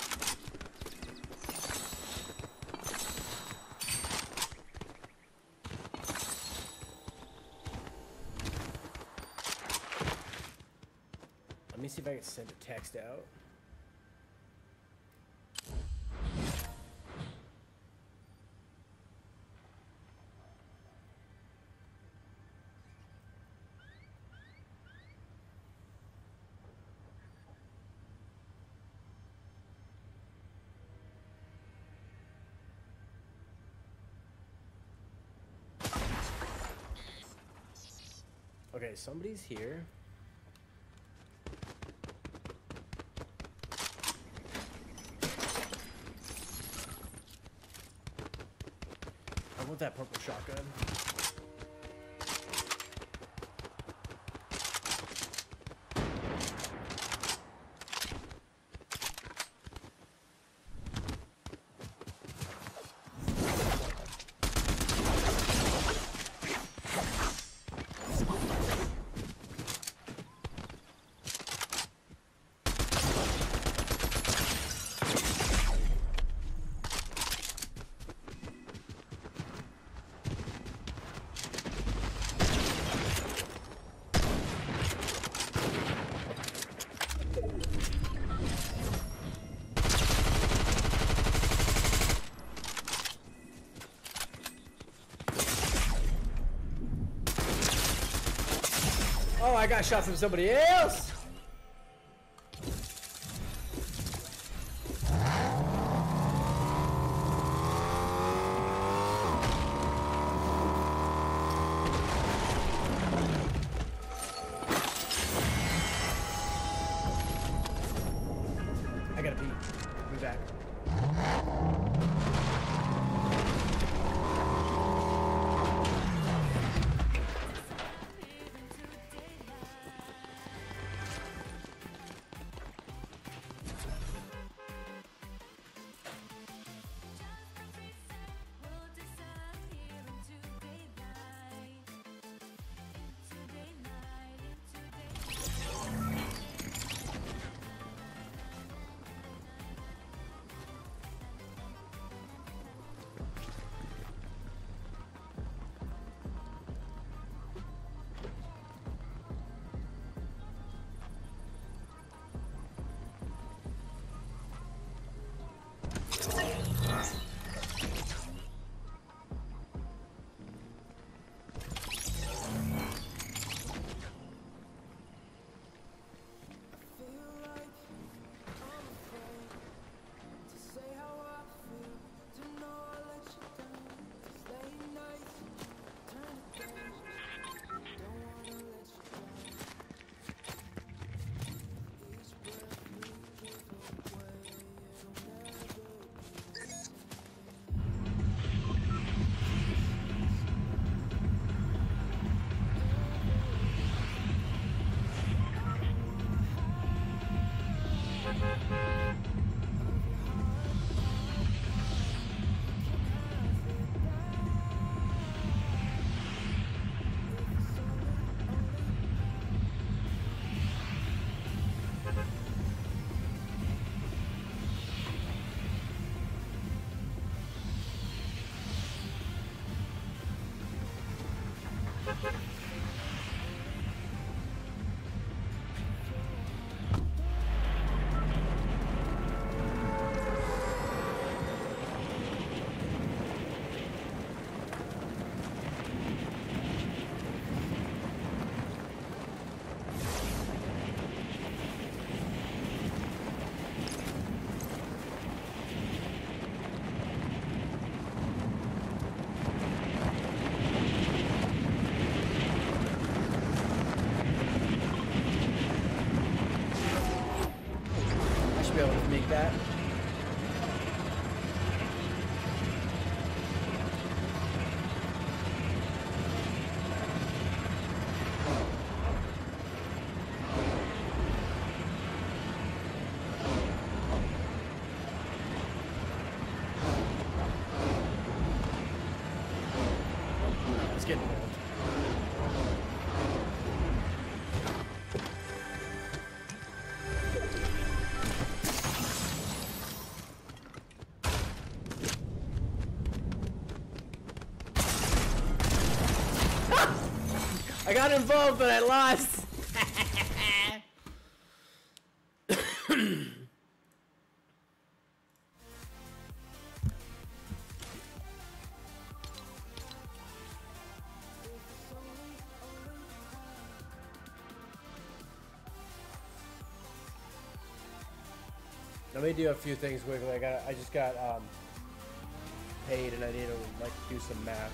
Speaker 2: Let me see if I can send a text out. Okay, somebody's here. I want that purple shotgun. Oh, I got shot from somebody else. I gotta pee. I'll be back. Be able to make that. It's getting old. I got involved, but I lost. Let me do a few things quickly. I got. I just got um, paid, and I need to like do some math.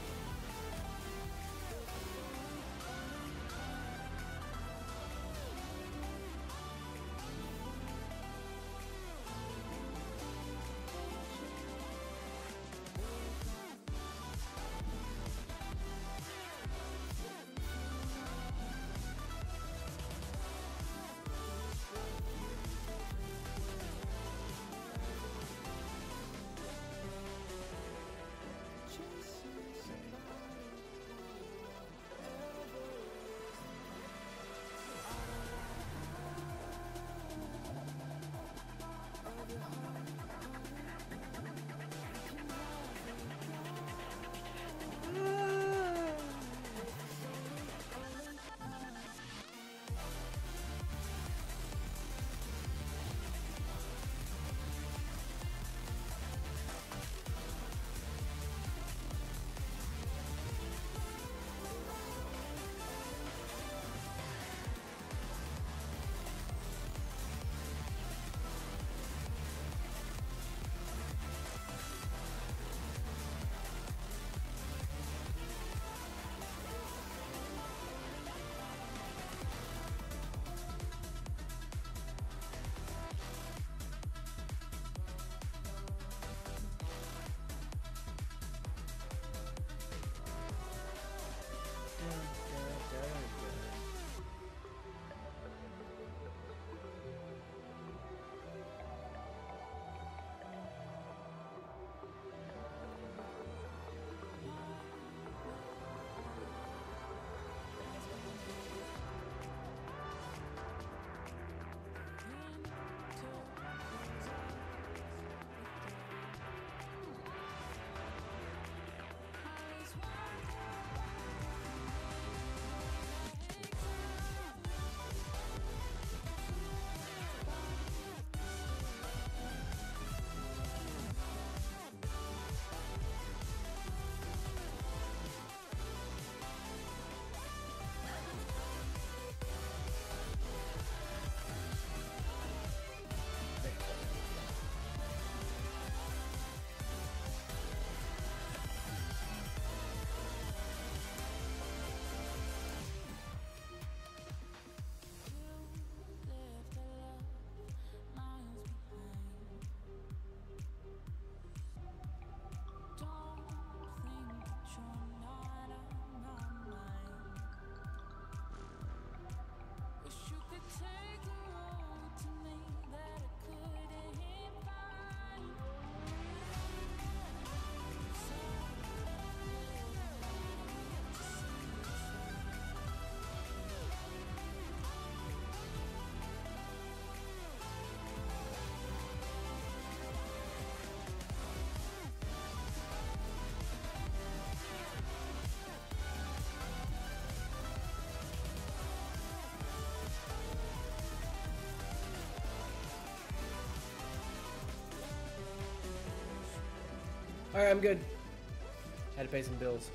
Speaker 2: Alright, I'm good. Had to pay some bills.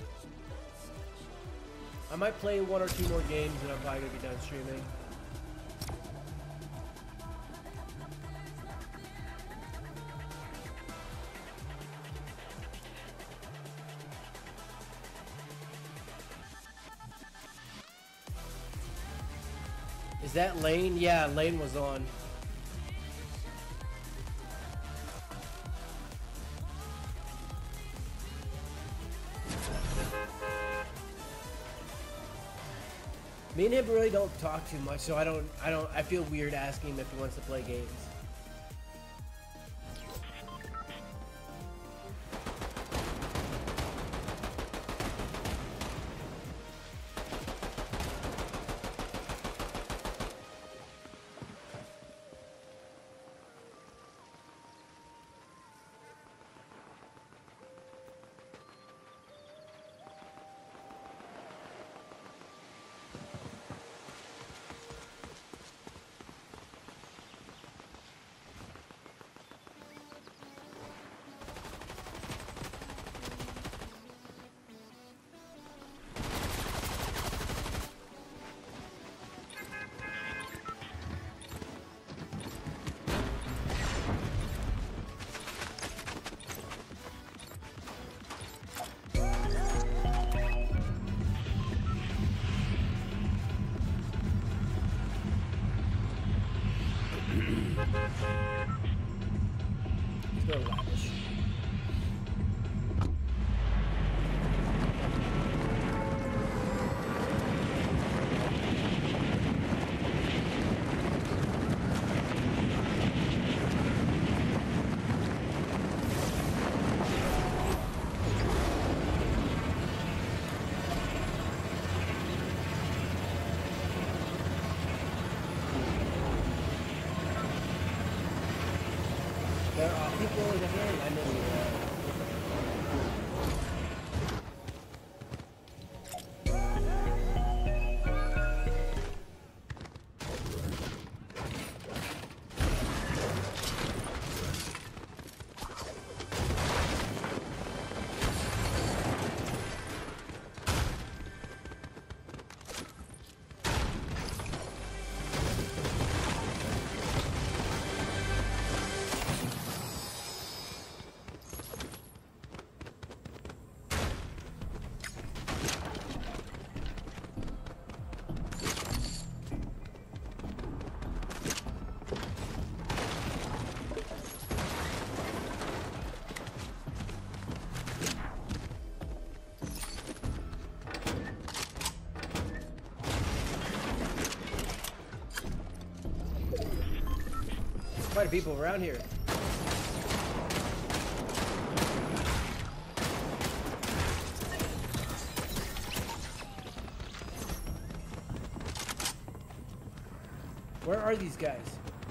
Speaker 2: I might play one or two more games and I'm probably gonna be done streaming. Is that Lane? Yeah, Lane was on. Me and him really don't talk too much, so I don't, I don't, I feel weird asking him if he wants to play games. Go lavish. There are people in the game. I know. Quite a people around here. Where are these guys?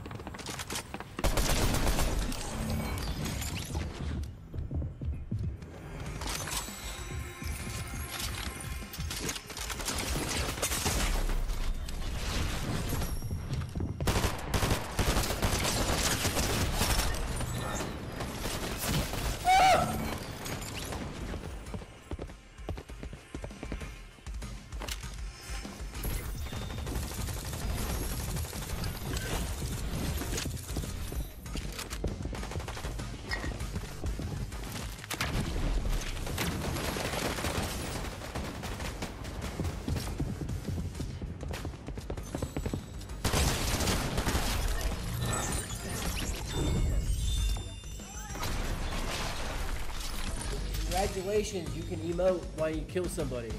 Speaker 2: Congratulations, you can emote while you kill somebody.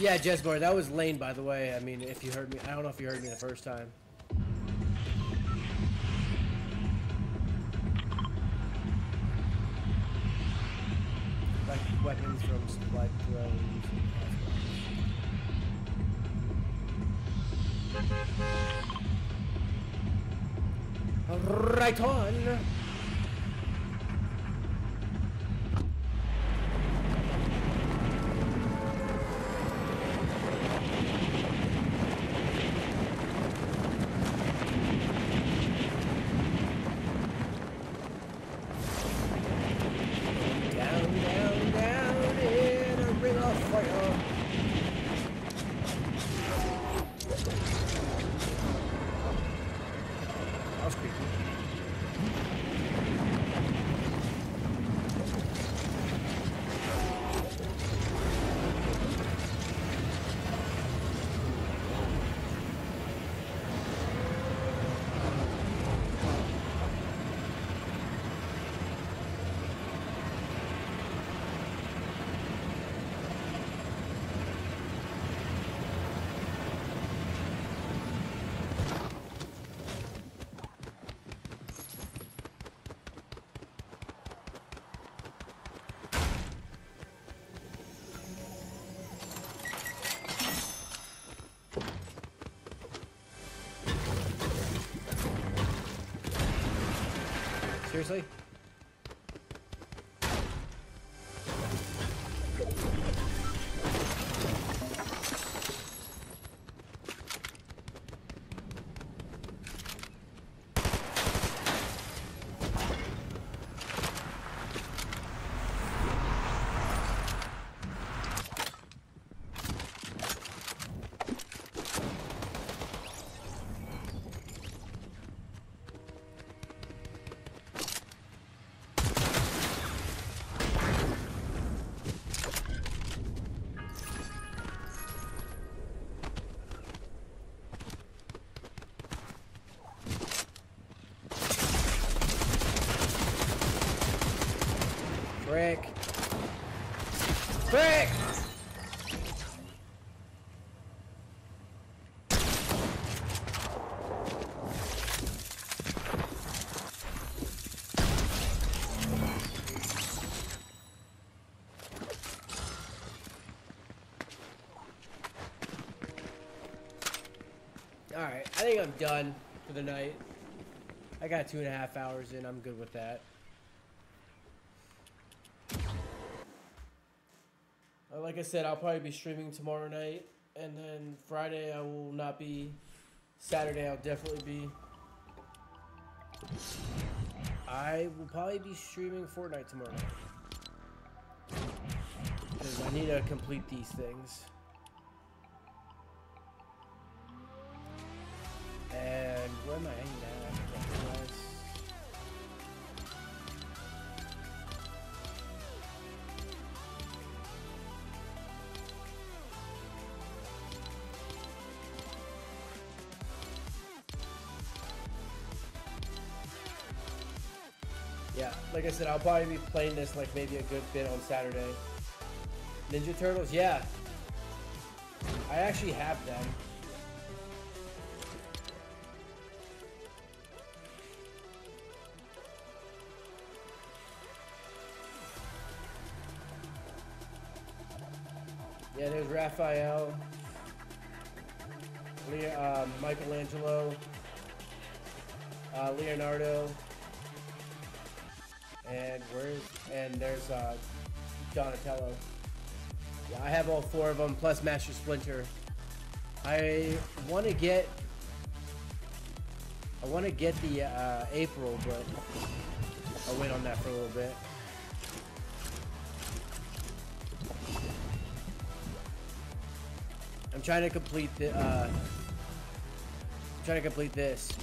Speaker 2: Yeah, Jesmar, that was Lane, by the way. I mean, if you heard me, I don't know if you heard me the first time. Like weapons from supply drones. Right on. Seriously? Frick. Frick! Alright, I think I'm done for the night. I got two and a half hours in, I'm good with that. Like I said, I'll probably be streaming tomorrow night, and then Friday I will not be. Saturday I'll definitely be. I will probably be streaming Fortnite tomorrow night. Because I need to complete these things. And where am I hanging at? Yeah, like I said, I'll probably be playing this like maybe a good bit on Saturday. Ninja Turtles, yeah. I actually have them. Yeah, there's Raphael, Le uh, Michelangelo, uh, Leonardo. And where's and there's uh, Donatello. Yeah, I have all four of them plus Master Splinter. I want to get I want to get the uh, April, but I'll wait on that for a little bit. I'm trying to complete the. Uh, I'm trying to complete this.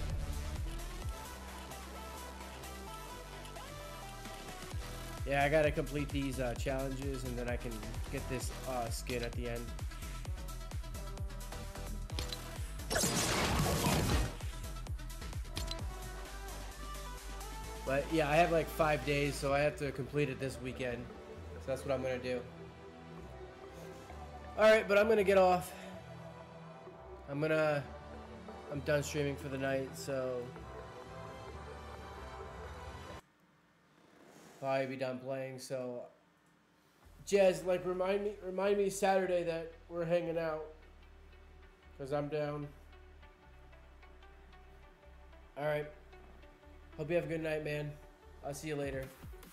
Speaker 2: Yeah, I gotta complete these uh, challenges, and then I can get this uh, skin at the end. But yeah, I have like five days, so I have to complete it this weekend. So that's what I'm gonna do. Alright, but I'm gonna get off. I'm gonna... I'm done streaming for the night, so... Probably be done playing, so... Jazz, like, remind me, remind me Saturday that we're hanging out. Because I'm down. Alright. Hope you have a good night, man. I'll see you later.